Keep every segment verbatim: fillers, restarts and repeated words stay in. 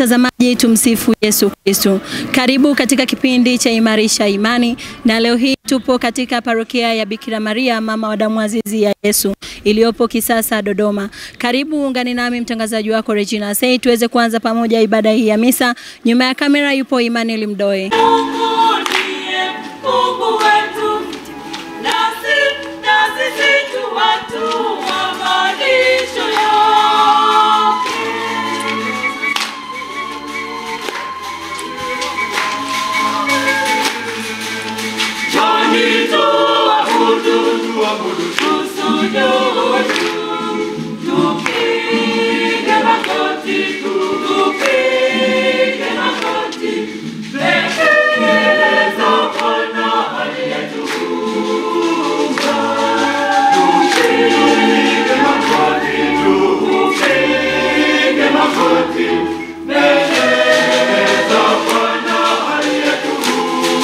mtazamaji, tumsifu Yesu Kristo. Karibu katika kipindi cha Imarisha Imani, na leo hii tupo katika parokia ya Bikira Maria mama wa damu azizi ya Yesu iliyopo Kisasa, Dodoma. Karibu ungane nami mtangazaji wako Regina Sei tuweze kuanza pamoja ibada hii ya misa. Nyuma ya kamera yupo Emmanuel Mdoe. Mungu ndiye Mungu wetu, nasi nasi situ watu wa malisho yake. Joni tuabudu, tuabudu, tusujudu, tupige magoti, tupige magoti, mbele za Bwana aliyetuumba. Tupige magoti, tupige magoti, mbele za Bwana aliyetuumba.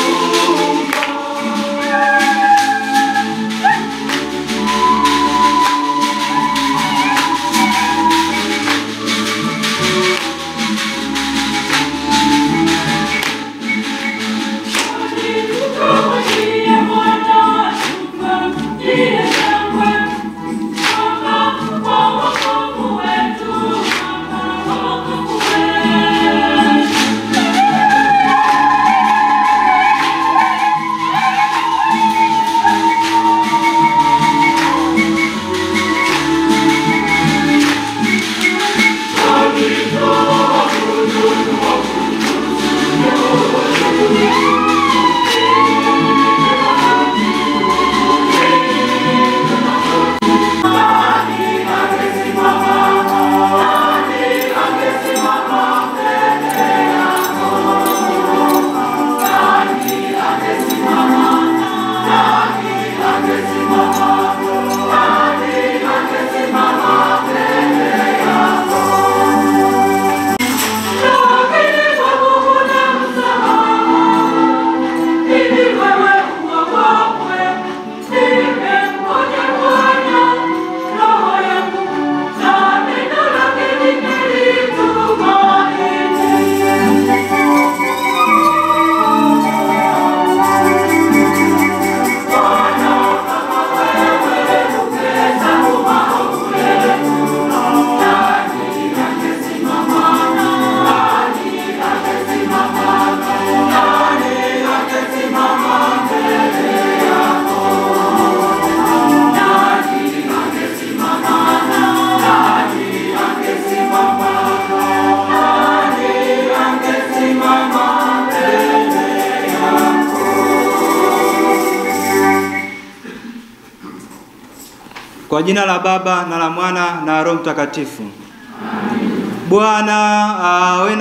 Kwa jina la Baba na la Mwana na Roho Mtakatifu. Amen. Bwana awe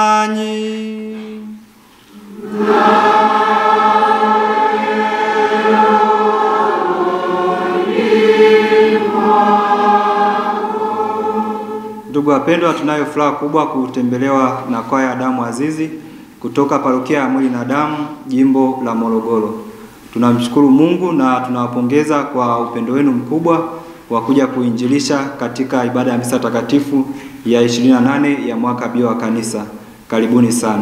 nanyi. Ndugu wapendwa, tunayo furaha kubwa kutembelewa na kwaya ya damu azizi kutoka parokia ya Mwili na Damu, jimbo la Morogoro. Tunamshukuru Mungu na tunawapongeza kwa upendo wenu mkubwa wa kuja kuinjilisha katika ibada ya misa takatifu ya ishirini na nane ya mwaka B wa kanisa. Karibuni sana.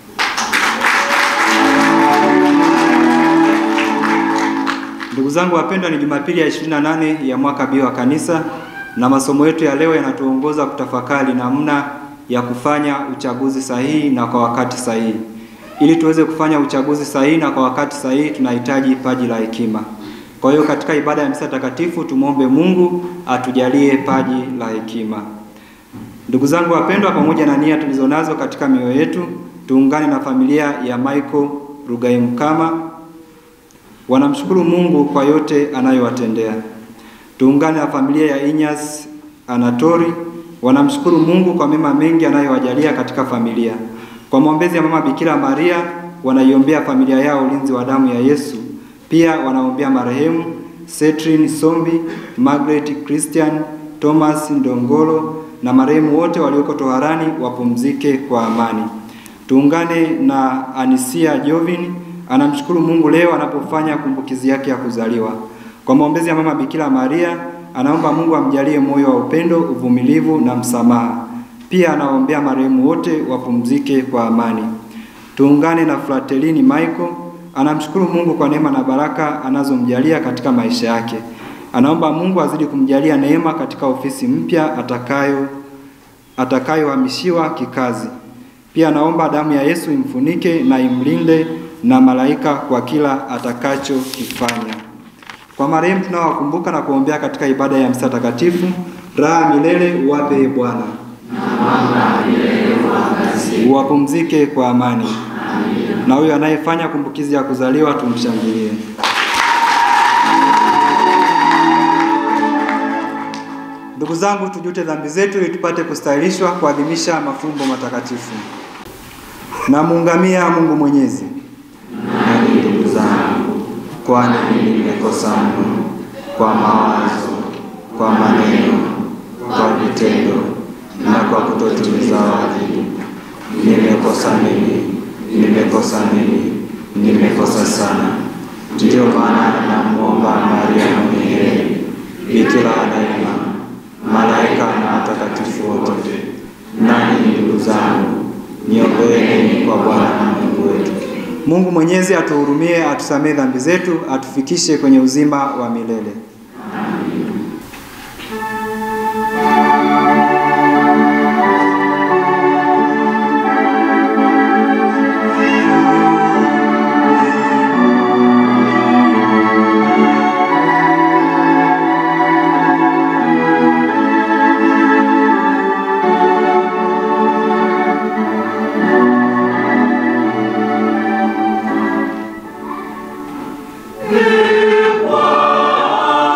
Ndugu zangu wapendwa, ni Jumapili ya ishirini na nane ya mwaka B wa kanisa, na masomo yetu ya leo yanatuongoza kutafakari namna ya kufanya uchaguzi sahihi na kwa wakati sahihi. Ili tuweze kufanya uchaguzi sahihi na kwa wakati sahihi, tunahitaji paji la hekima. Kwa hiyo katika ibada ya misa takatifu tumuombe Mungu atujalie paji la hekima. Ndugu zangu wapendwa, pamoja na nia tulizonazo katika mioyo yetu, tuungane na familia ya Michael Rugaimkama. Wanamshukuru Mungu kwa yote anayowatendea. Tuungane na familia ya Inyas Anatori. Wanamshukuru Mungu kwa mema mengi anayowajalia katika familia. Kwa maombezi ya mama Bikira Maria, wanaiombea familia yao ulinzi wa damu ya Yesu. Pia wanaombea marehemu Setrin Sombi, Margaret Christian, Thomas Ndongolo na marehemu wote walioko toharani wapumzike kwa amani. Tuungane na Anisia Jovin, anamshukuru Mungu leo anapofanya kumbukizi yake ya kuzaliwa. Kwa maombezi ya mama Bikira Maria, anaomba Mungu amjalie moyo wa upendo, uvumilivu na msamaha. Pia anawaombea marehemu wote wapumzike kwa amani. Tuungane na Fratelini Michael, anamshukuru Mungu kwa neema na baraka anazomjalia katika maisha yake. Anaomba Mungu azidi kumjalia neema katika ofisi mpya atakayo atakayohamishiwa kikazi. Pia anaomba damu ya Yesu imfunike na imlinde na malaika kwa kila atakachokifanya. Kwa marehemu tunaowakumbuka na kuombea katika ibada ya misa takatifu, raha milele uwape Bwana. Wapumzike kwa amani. Amina. Na huyo anayefanya kumbukizi ya kuzaliwa tumshangilie. Ndugu zangu, tujute dhambi zetu ili tupate kustahilishwa kuadhimisha mafumbo matakatifu. Na muungamia Mungu Mwenyezi. Nani ndugu zangu, kwani nimekosa mno kwa mawazo, kwa maneno, kwa vitendo na kwa kutotimiza wajibu. Nimekosa mimi, nimekosa mimi, nimekosa sana. Ndiyo maana namuomba Maria mwenye heri, Bikira daima, malaika na watakatifu wote. Nanyi ndugu zangu, niombeeni kwa Bwana Mungu wetu. Mungu Mwenyezi atuhurumie, atusamehe dhambi zetu, atufikishe kwenye uzima wa milele. Amen. Wow.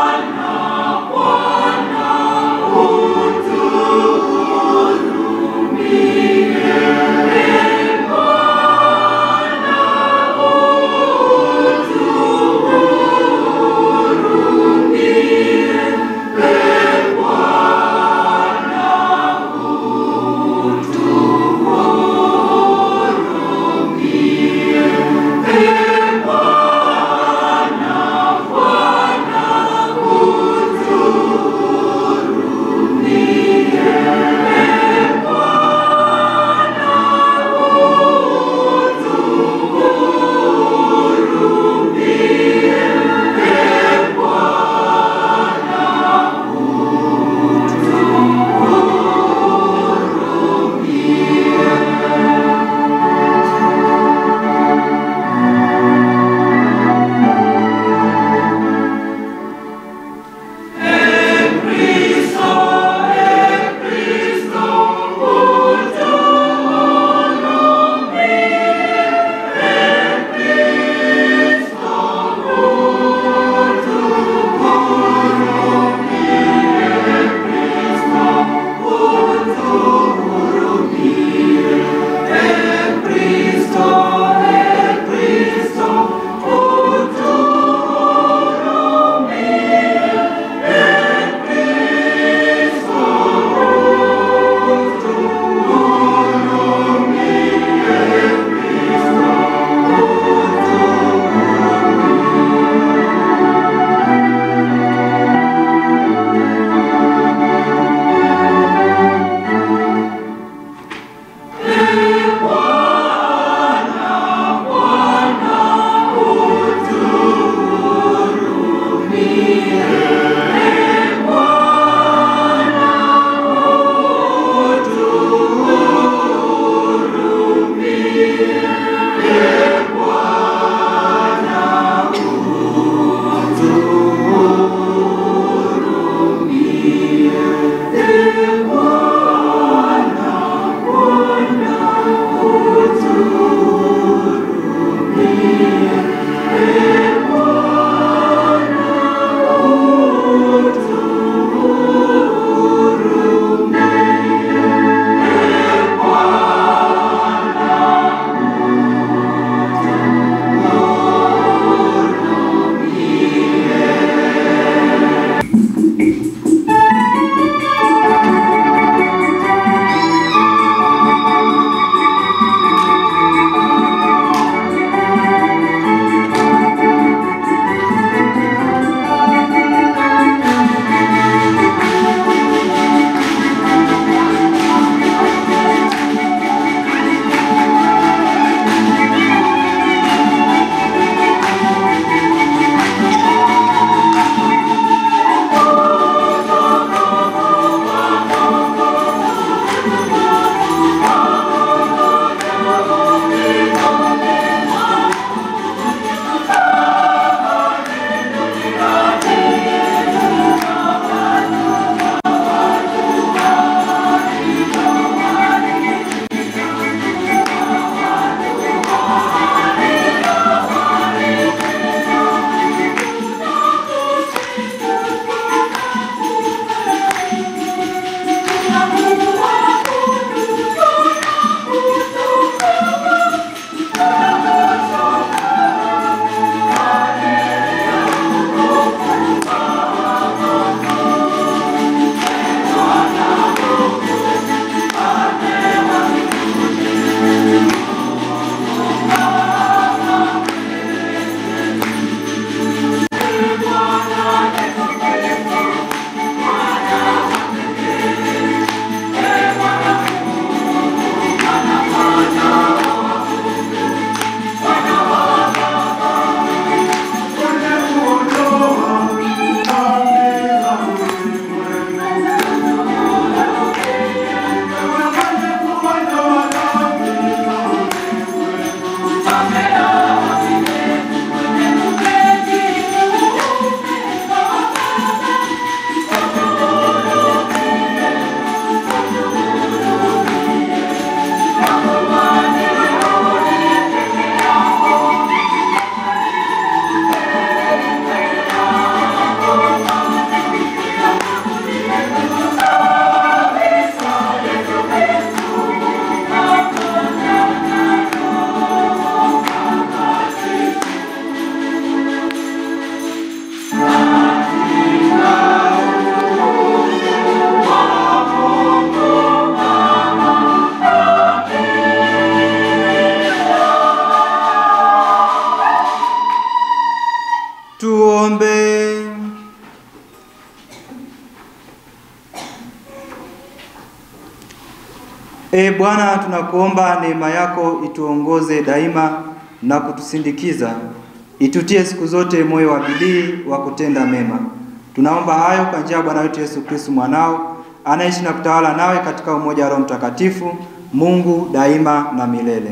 E Bwana, tunakuomba neema yako ituongoze daima na kutusindikiza, itutie siku zote moyo wa bidii wa kutenda mema. Tunaomba hayo kwa njia ya Bwana wetu Yesu Kristo mwanao, anaishi na kutawala nawe katika umoja wa Roho Mtakatifu, Mungu daima na milele.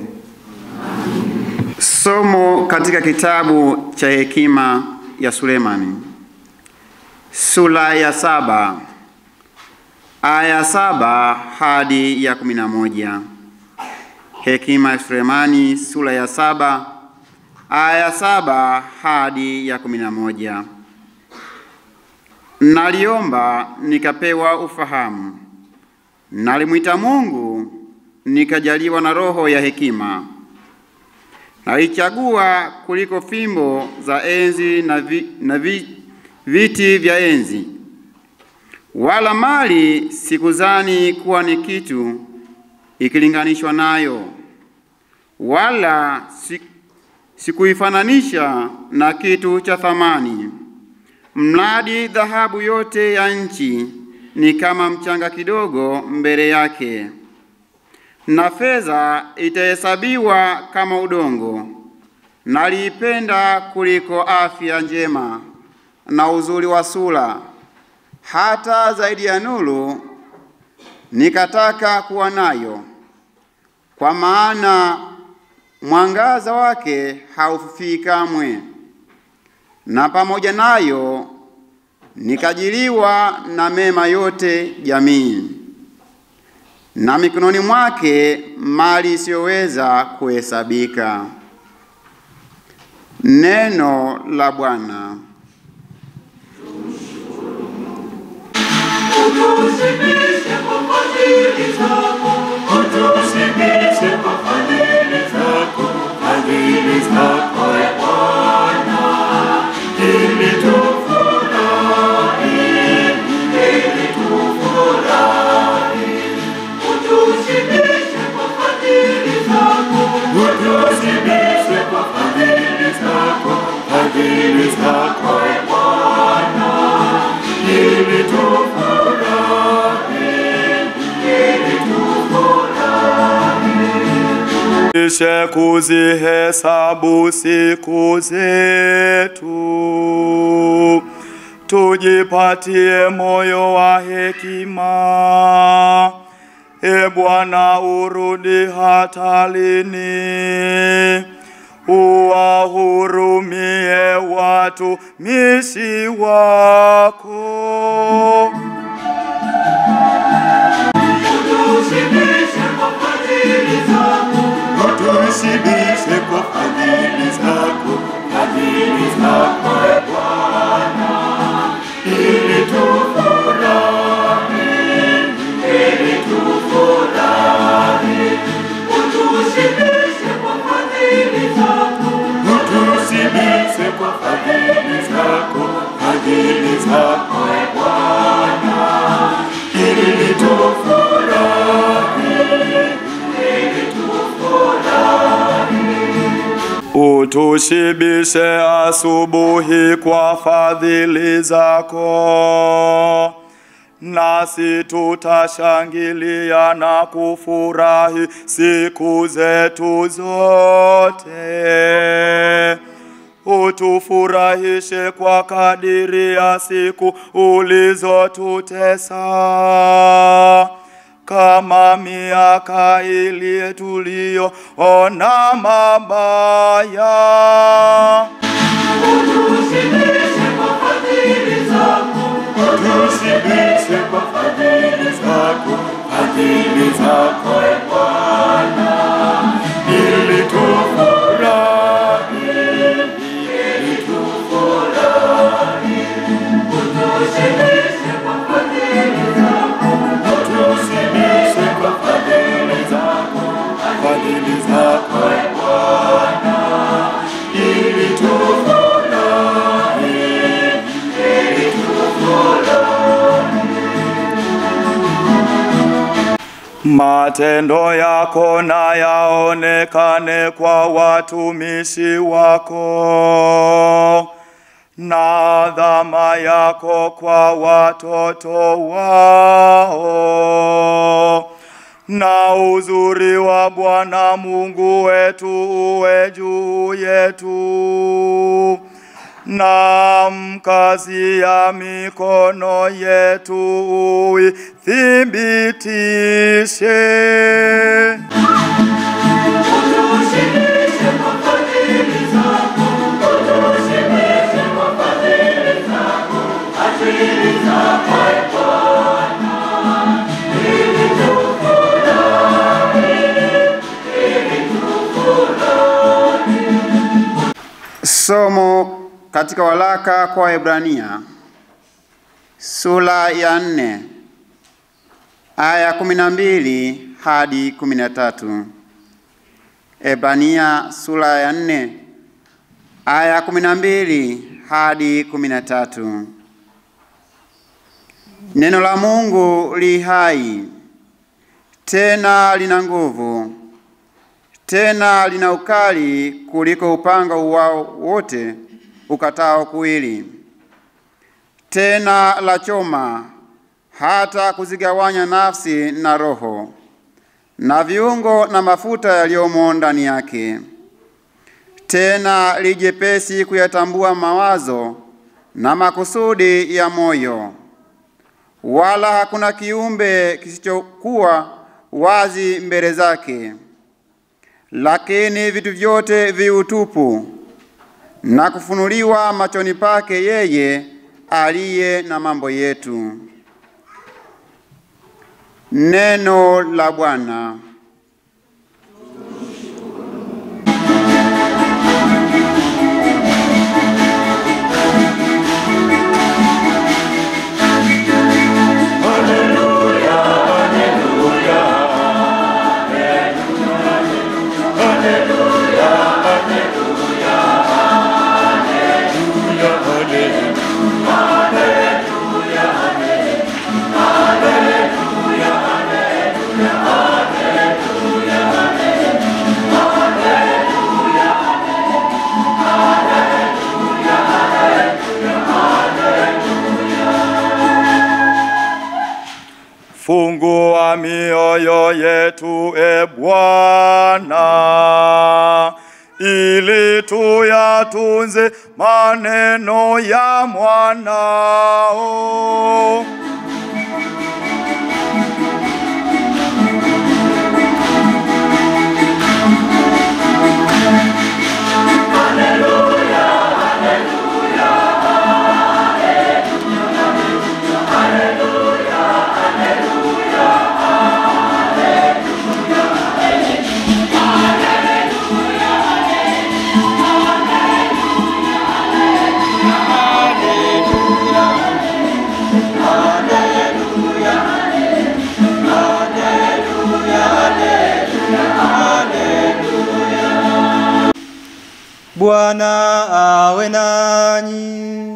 Somo katika kitabu cha hekima ya Sulemani, sura ya saba, aya saba hadi ya kumi na moja. Hekima ya Sulemani sura ya saba, aya saba hadi ya kumi na moja. Naliomba nikapewa ufahamu, nalimwita Mungu nikajaliwa na roho ya hekima. Nalichagua kuliko fimbo za enzi na, vi, na vi, viti vya enzi. Wala mali sikuzani kuwa ni kitu ikilinganishwa nayo, wala sikuifananisha na kitu cha thamani. Mradi dhahabu yote ya nchi ni kama mchanga kidogo mbele yake, na fedha itahesabiwa kama udongo. Naliipenda kuliko afya njema na uzuri wa sura, hata zaidi ya nuru nikataka kuwa nayo, kwa maana mwangaza wake haufifii kamwe. Na pamoja nayo nikajiliwa na mema yote jamii, na mikononi mwake mali isiyoweza kuhesabika. Neno la Bwana. Utushibishe kwa fadhili zako, utushibishe kwa fadhili zako, fadhili zako e Bwana, ili tufurahi, ili tufurahi. Utushibishe kwa fadhili zako, utushibishe kwa fadhili zako, fadhili zako e Bwana, ili tufurahi, ili tufurahi. Ishe kuzihesabu siku zetu, tujipatie moyo wa hekima. E Bwana, urudi hata lini? Uwahurumie watumishi wako. Utushibishe kwa fadhili zako, utushibishe kwa fadhili zako, fadhili zako e Bwana, ili tufurahi, ili tufurahi. Utushibishe kwa fadhili zako, utushibishe kwa fadhili zako, fadhili zako e Bwana, ili tufurahi, ili tufurahi. Utushibishe asubuhi kwa fadhili zako, nasi tutashangilia na kufurahi siku zetu zote. Utufurahishe kwa kadiri ya siku ulizotutesa, kama miaka ile tuliyoona mabaya. Utushibishe kwa fadhili zako, utushibishe kwa fadhili zako, fadhili zako e Bwana, ili tufurahi, ili tufurahi. Utushibishe kwa fadhili zako, utushibishe kwa fadhili zako, fadhili zako e Bwana, ili tufurahi, ili tufurahi. Matendo yako na yaonekane kwa watumishi wako, na adhama yako kwa watoto wao. na uzuri wa Bwana Mungu wetu uwe juu yetu, na mkazi ya mikono yetu uithibitishe. Somo katika waraka kwa Waebrania sura ya nne aya kumi na mbili hadi kumi na tatu. Ebrania sura ya nne aya kumi na mbili hadi kumi na tatu. Neno la Mungu li hai, tena lina nguvu, tena lina ukali kuliko upanga uwao wote ukatao kuwili, tena la choma hata kuzigawanya nafsi na roho na viungo na mafuta yaliyomo ndani yake, tena lijepesi kuyatambua mawazo na makusudi ya moyo. Wala hakuna kiumbe kisichokuwa wazi mbele zake, lakini vitu vyote viutupu na kufunuliwa machoni pake yeye aliye na mambo yetu. Neno la Bwana. Fungua mioyo yetu, e Bwana, ili tuyatunze maneno ya mwanao. Bwana awe nanyi.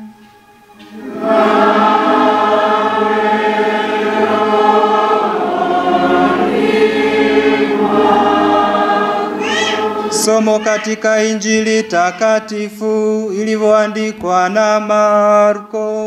Somo katika Injili takatifu ilivyoandikwa na Marko.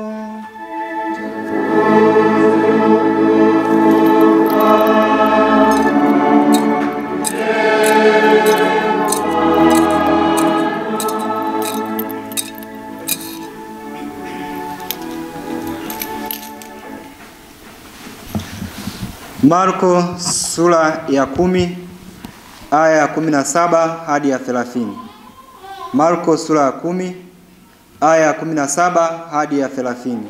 Marko sura ya kumi aya ya kumi na saba hadi ya thelathini. Marko sura ya kumi aya ya kumi na saba hadi ya thelathini.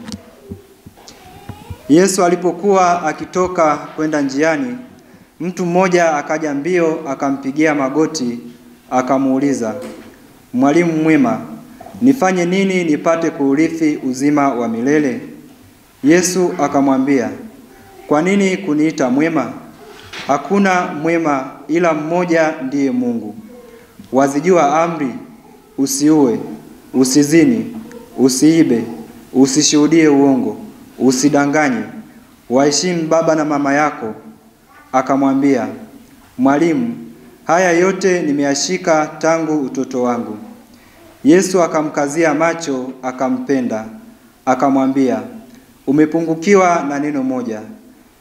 Yesu alipokuwa akitoka kwenda njiani, mtu mmoja akaja mbio akampigia magoti akamuuliza, "Mwalimu mwema, nifanye nini nipate kuurithi uzima wa milele?" Yesu akamwambia, "Kwa nini kuniita mwema? Hakuna mwema ila mmoja, ndiye Mungu. Wazijua amri: usiue, usizini, usiibe, usishuhudie uongo, usidanganye, waheshimu baba na mama yako." Akamwambia, "Mwalimu, haya yote nimeyashika tangu utoto wangu." Yesu akamkazia macho akampenda, akamwambia, "Umepungukiwa na neno moja.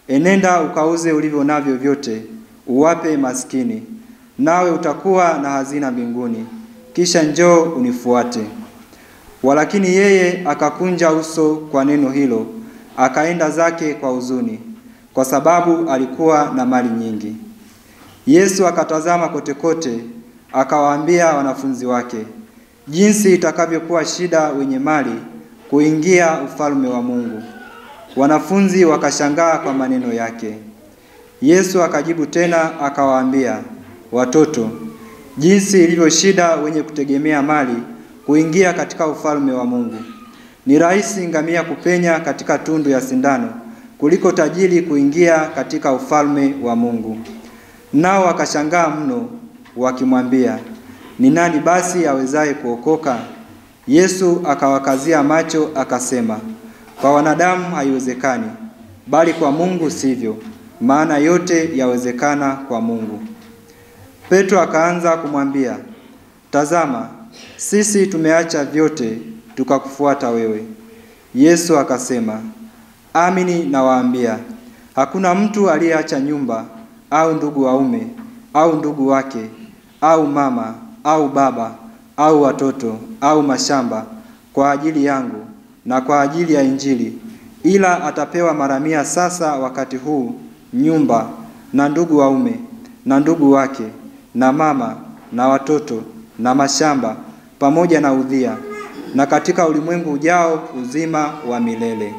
enenda ukauze ulivyo navyo vyote, uwape maskini, nawe utakuwa na hazina mbinguni, kisha njoo unifuate. Walakini yeye akakunja uso kwa neno hilo, akaenda zake kwa huzuni, kwa sababu alikuwa na mali nyingi. Yesu akatazama kote kote, akawaambia wanafunzi wake, jinsi itakavyokuwa shida wenye mali kuingia ufalme wa Mungu. Wanafunzi wakashangaa kwa maneno yake. Yesu akajibu tena akawaambia, watoto, jinsi ilivyo shida wenye kutegemea mali kuingia katika ufalme wa Mungu. Ni rahisi ngamia kupenya katika tundu ya sindano kuliko tajiri kuingia katika ufalme wa Mungu. Nao wakashangaa mno, wakimwambia, ni nani basi awezaye kuokoka? Yesu akawakazia macho akasema, kwa wanadamu haiwezekani, bali kwa Mungu sivyo, maana yote yawezekana kwa Mungu. Petro akaanza kumwambia, tazama, sisi tumeacha vyote tukakufuata wewe. Yesu akasema, amini nawaambia, hakuna mtu aliyeacha nyumba au ndugu waume au ndugu wake au mama au baba au watoto au mashamba kwa ajili yangu na kwa ajili ya Injili, ila atapewa mara mia sasa wakati huu nyumba na ndugu waume na ndugu wake na mama na watoto na mashamba pamoja na udhia, na katika ulimwengu ujao uzima wa milele.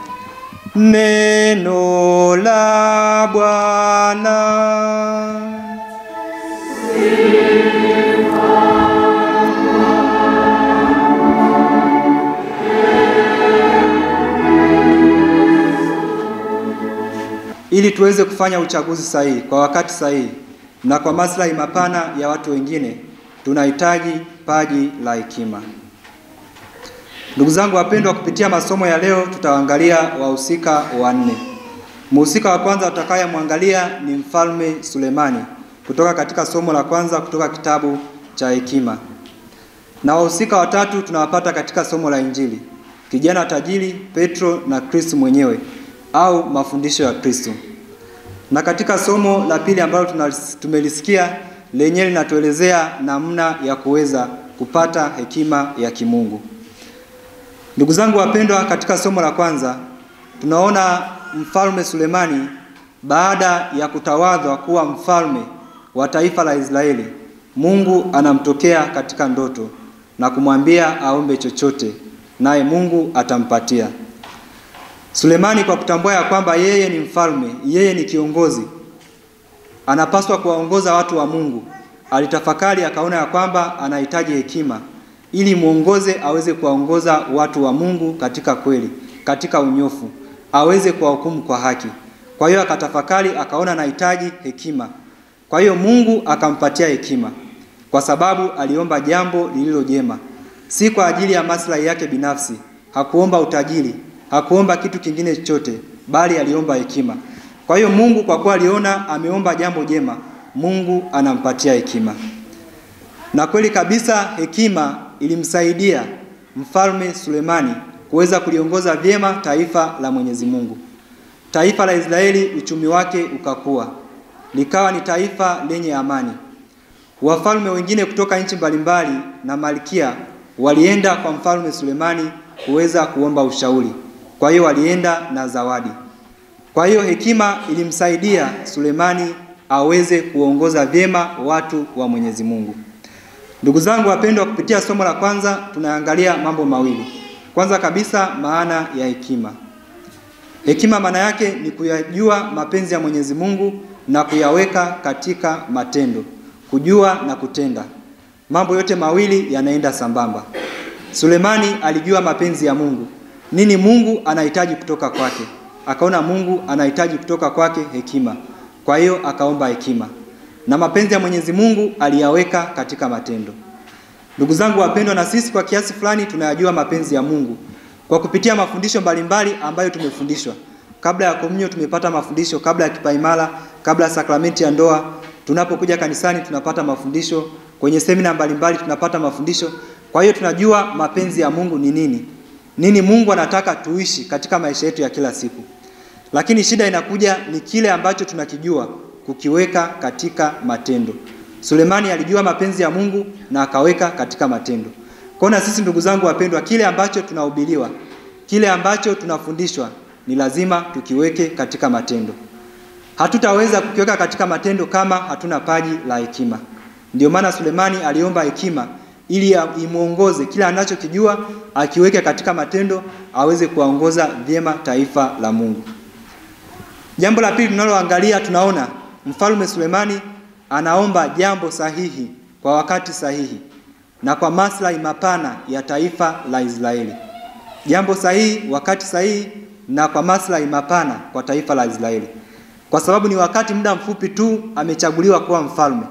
Neno la Bwana. Ili tuweze kufanya uchaguzi sahihi kwa wakati sahihi na kwa maslahi mapana ya watu wengine, tunahitaji paji la hekima. Ndugu zangu wapendwa, kupitia masomo ya leo tutaangalia wahusika wanne. Mhusika wa kwanza tutakayemwangalia ni Mfalme Sulemani, kutoka katika somo la kwanza kutoka kitabu cha Hekima. Na wahusika watatu tunawapata katika somo la Injili: kijana tajiri, Petro na Kristo mwenyewe au mafundisho ya Kristo. Na katika somo la pili ambalo tumelisikia, lenyewe linatuelezea namna ya kuweza kupata hekima ya kimungu. Ndugu zangu wapendwa, katika somo la kwanza tunaona Mfalme Sulemani baada ya kutawadhwa kuwa mfalme wa taifa la Israeli, Mungu anamtokea katika ndoto na kumwambia aombe chochote, naye Mungu atampatia. Sulemani, kwa kutambua ya kwamba yeye ni mfalme, yeye ni kiongozi, anapaswa kuwaongoza watu wa Mungu, alitafakari akaona ya kwamba anahitaji hekima ili muongoze aweze kuwaongoza watu wa Mungu katika kweli, katika unyofu, aweze kuwahukumu kwa haki. Kwa hiyo akatafakari akaona anahitaji hekima. Kwa hiyo Mungu akampatia hekima, kwa sababu aliomba jambo lililo jema, si kwa ajili ya maslahi yake binafsi. Hakuomba utajiri, hakuomba kitu kingine chochote, bali aliomba hekima. Kwa hiyo Mungu, kwa kuwa aliona ameomba jambo jema, Mungu anampatia hekima. Na kweli kabisa hekima ilimsaidia Mfalme Sulemani kuweza kuliongoza vyema taifa la Mwenyezi Mungu. Taifa la Israeli uchumi wake ukakua, likawa ni taifa lenye amani. Wafalme wengine kutoka nchi mbalimbali na malkia walienda kwa Mfalme Sulemani kuweza kuomba ushauri. Kwa hiyo walienda na zawadi. Kwa hiyo hekima ilimsaidia Sulemani aweze kuongoza vyema watu wa Mwenyezi Mungu. Ndugu zangu wapendwa, kupitia somo la kwanza tunaangalia mambo mawili. Kwanza kabisa, maana ya hekima. Hekima maana yake ni kuyajua mapenzi ya Mwenyezi Mungu na kuyaweka katika matendo. Kujua na kutenda, mambo yote mawili yanaenda sambamba. Sulemani alijua mapenzi ya Mungu, nini Mungu anahitaji kutoka kwake. Akaona Mungu anahitaji kutoka kwake hekima, kwa hiyo akaomba hekima, na mapenzi ya Mwenyezi Mungu aliyaweka katika matendo. Ndugu zangu wapendwa, na sisi kwa kiasi fulani tunayajua mapenzi ya Mungu kwa kupitia mafundisho mbalimbali ambayo tumefundishwa. Kabla ya komunyo tumepata mafundisho, kabla ya kipaimara, kabla ya sakramenti ya ndoa, tunapokuja kanisani tunapata mafundisho, kwenye semina mbalimbali tunapata mafundisho. Kwa hiyo tunajua mapenzi ya Mungu ni nini, nini Mungu anataka tuishi katika maisha yetu ya kila siku. lakini shida inakuja ni kile ambacho tunakijua kukiweka katika matendo. Sulemani alijua mapenzi ya Mungu na akaweka katika matendo. Kwa na sisi ndugu zangu wapendwa, kile ambacho tunahubiriwa, kile ambacho tunafundishwa ni lazima tukiweke katika matendo. Hatutaweza kukiweka katika matendo kama hatuna paji la hekima. Ndio maana Sulemani aliomba hekima ili imuongoze kile anachokijua akiweke katika matendo, aweze kuongoza vyema taifa la Mungu. Jambo la pili tunaloangalia, tunaona Mfalme Sulemani anaomba jambo sahihi kwa wakati sahihi na kwa maslahi mapana ya taifa la Israeli. Jambo sahihi, wakati sahihi na kwa maslahi mapana kwa taifa la Israeli. Kwa sababu ni wakati muda mfupi tu amechaguliwa kuwa mfalme.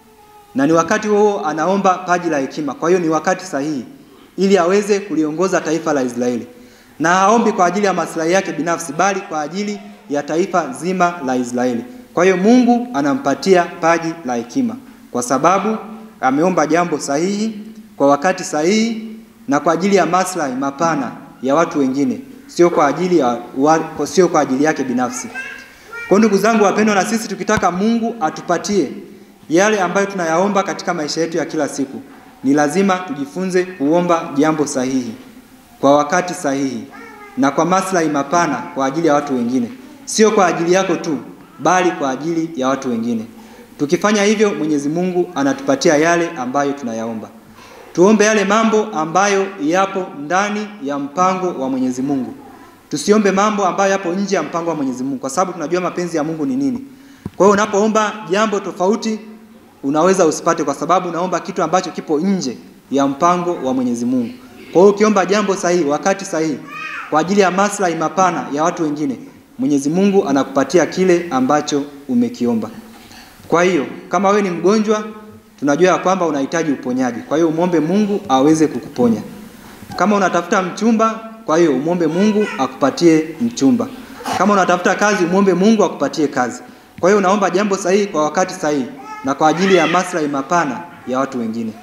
Na ni wakati huo anaomba paji la hekima. Kwa hiyo ni wakati sahihi ili aweze kuliongoza taifa la Israeli. Na haombi kwa ajili ya maslahi yake binafsi, bali kwa ajili ya taifa zima la Israeli. Kwa hiyo Mungu anampatia paji la hekima kwa sababu ameomba jambo sahihi kwa wakati sahihi na kwa ajili ya maslahi mapana ya watu wengine, sio kwa ajili ya sio kwa ajili yake binafsi. Kwa ndugu zangu wapendwa, na sisi tukitaka Mungu atupatie yale ambayo tunayaomba katika maisha yetu ya kila siku, ni lazima tujifunze kuomba jambo sahihi kwa wakati sahihi na kwa maslahi mapana kwa ajili ya watu wengine, sio kwa ajili yako tu, bali kwa ajili ya watu wengine. Tukifanya hivyo, Mwenyezi Mungu anatupatia yale ambayo tunayaomba. Tuombe yale mambo ambayo yapo ndani ya mpango wa Mwenyezi Mungu. Tusiombe mambo ambayo yapo nje ya mpango wa Mwenyezi Mungu, kwa sababu tunajua mapenzi ya Mungu ni nini. Kwa hiyo unapoomba jambo tofauti, unaweza usipate, kwa sababu unaomba kitu ambacho kipo nje ya mpango wa Mwenyezi Mungu. Kwa hiyo ukiomba jambo sahihi wakati sahihi kwa ajili ya maslahi mapana ya watu wengine, Mwenyezi Mungu anakupatia kile ambacho umekiomba. Kwa hiyo kama wewe ni mgonjwa, tunajua ya kwamba unahitaji uponyaji. Kwa hiyo umuombe Mungu aweze kukuponya. Kama unatafuta mchumba, kwa hiyo umuombe Mungu akupatie mchumba. Kama unatafuta kazi, umuombe Mungu akupatie kazi. Kwa hiyo unaomba jambo sahihi kwa wakati sahihi na kwa ajili ya maslahi mapana ya watu wengine.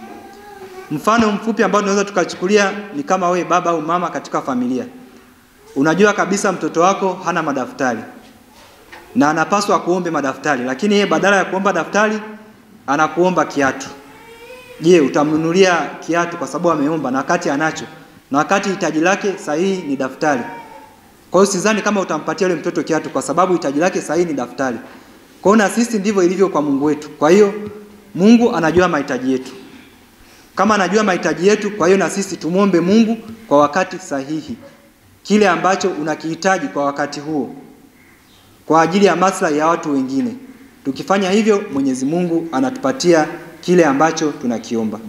Mfano mfupi ambao tunaweza tukachukulia ni kama wewe baba au mama katika familia. Unajua kabisa mtoto wako hana madaftari na anapaswa kuombe madaftari, lakini yeye badala ya kuomba daftari anakuomba kiatu. Je, utamnunulia kiatu kwa sababu ameomba na wakati anacho, na wakati hitaji lake sahihi ni daftari? Kwa hiyo sidhani kama utampatia yule mtoto kiatu kwa sababu hitaji lake sahihi ni daftari. Kwa hiyo na sisi ndivyo ilivyo kwa Mungu wetu. Kwa hiyo Mungu anajua mahitaji yetu. Kama anajua mahitaji yetu, kwa hiyo na sisi tumuombe Mungu kwa wakati sahihi kile ambacho unakihitaji kwa wakati huo, kwa ajili ya maslahi ya watu wengine. Tukifanya hivyo, Mwenyezi Mungu anatupatia kile ambacho tunakiomba.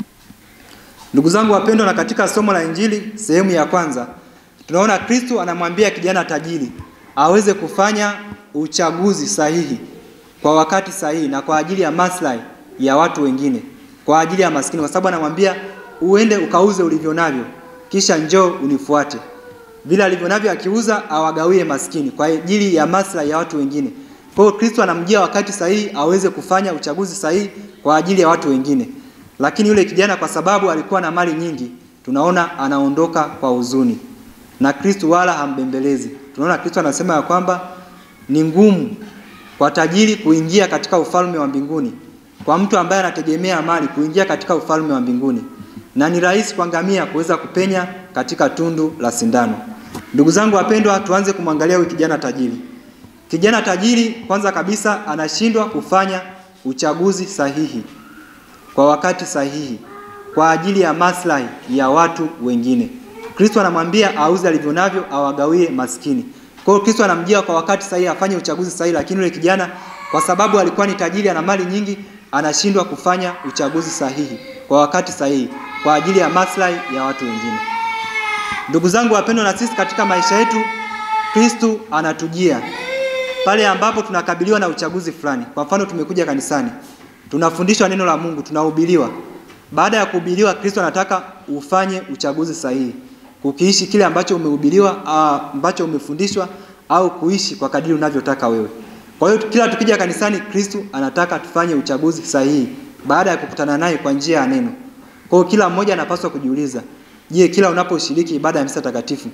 Ndugu zangu wapendwa, na katika somo la Injili sehemu ya kwanza, tunaona Kristo anamwambia kijana tajiri aweze kufanya uchaguzi sahihi kwa wakati sahihi na kwa ajili ya maslahi ya watu wengine, kwa ajili ya maskini, kwa sababu anamwambia uende ukauze ulivyo navyo kisha njoo unifuate. Vile alivyo navyo akiuza awagawie maskini kwa ajili ya maslahi ya watu wengine. Kwa hiyo Kristo anamjia wakati sahihi aweze kufanya uchaguzi sahihi kwa ajili ya watu wengine. Lakini yule kijana kwa sababu alikuwa na mali nyingi, tunaona anaondoka kwa huzuni. Na Kristo wala hambembelezi. Tunaona Kristo anasema ya kwamba ni ngumu kwa tajiri kuingia katika ufalme wa mbinguni, kwa mtu ambaye anategemea mali kuingia katika ufalme wa mbinguni, na ni rahisi kwa ngamia kuweza kupenya katika tundu la sindano. Ndugu zangu wapendwa, tuanze kumwangalia huyu kijana tajiri. Kijana tajiri kwanza kabisa anashindwa kufanya uchaguzi sahihi kwa wakati sahihi kwa ajili ya maslahi ya watu wengine. Kristo anamwambia auze alivyonavyo awagawie maskini. Kwa hiyo Kristo anamjia kwa wakati sahihi afanye uchaguzi sahihi, lakini yule kijana kwa sababu alikuwa ni tajiri, ana mali nyingi, anashindwa kufanya uchaguzi sahihi kwa wakati sahihi kwa ajili ya maslahi ya watu wengine. Ndugu zangu wapendwa, na sisi katika maisha yetu Kristo anatujia pale ambapo tunakabiliwa na uchaguzi fulani. Kwa mfano, tumekuja kanisani, tunafundishwa neno la Mungu, tunahubiriwa. Baada ya kuhubiriwa, Kristo anataka ufanye uchaguzi sahihi, kukiishi kile ambacho umehubiriwa, ambacho umefundishwa, au kuishi kwa kadiri unavyotaka wewe. Kwa hiyo kila tukija kanisani, Kristo anataka tufanye uchaguzi sahihi baada ya kukutana naye kwa njia ya neno. Kwa hiyo kila mmoja anapaswa kujiuliza, je, kila unaposhiriki ibada ya misa takatifu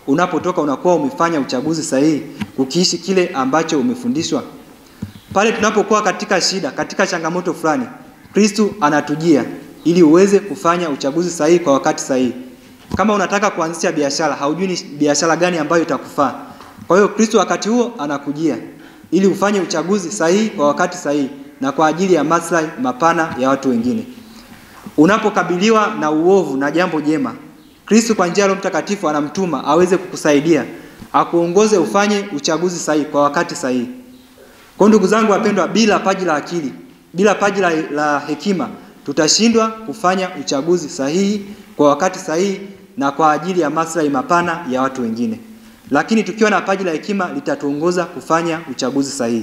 unapotoka unakuwa umefanya uchaguzi sahihi, ukiishi kile ambacho umefundishwa? Pale tunapokuwa katika shida, katika changamoto fulani, Kristo anatujia ili uweze kufanya uchaguzi sahihi kwa wakati sahihi. Kama unataka kuanzisha biashara, haujui ni biashara gani ambayo itakufaa. Kwa hiyo Kristo wakati huo anakujia ili ufanye uchaguzi sahihi kwa wakati sahihi na kwa ajili ya maslahi mapana ya watu wengine. Unapokabiliwa na uovu na jambo jema, Kristo kwa njia ya Roho Mtakatifu anamtuma aweze kukusaidia, akuongoze ufanye uchaguzi sahihi kwa wakati sahihi. Kwa ndugu zangu wapendwa, bila paji la akili, bila paji la, la hekima, tutashindwa kufanya uchaguzi sahihi kwa wakati sahihi na kwa ajili ya maslahi mapana ya watu wengine. Lakini tukiwa na paji la hekima litatuongoza kufanya uchaguzi sahihi.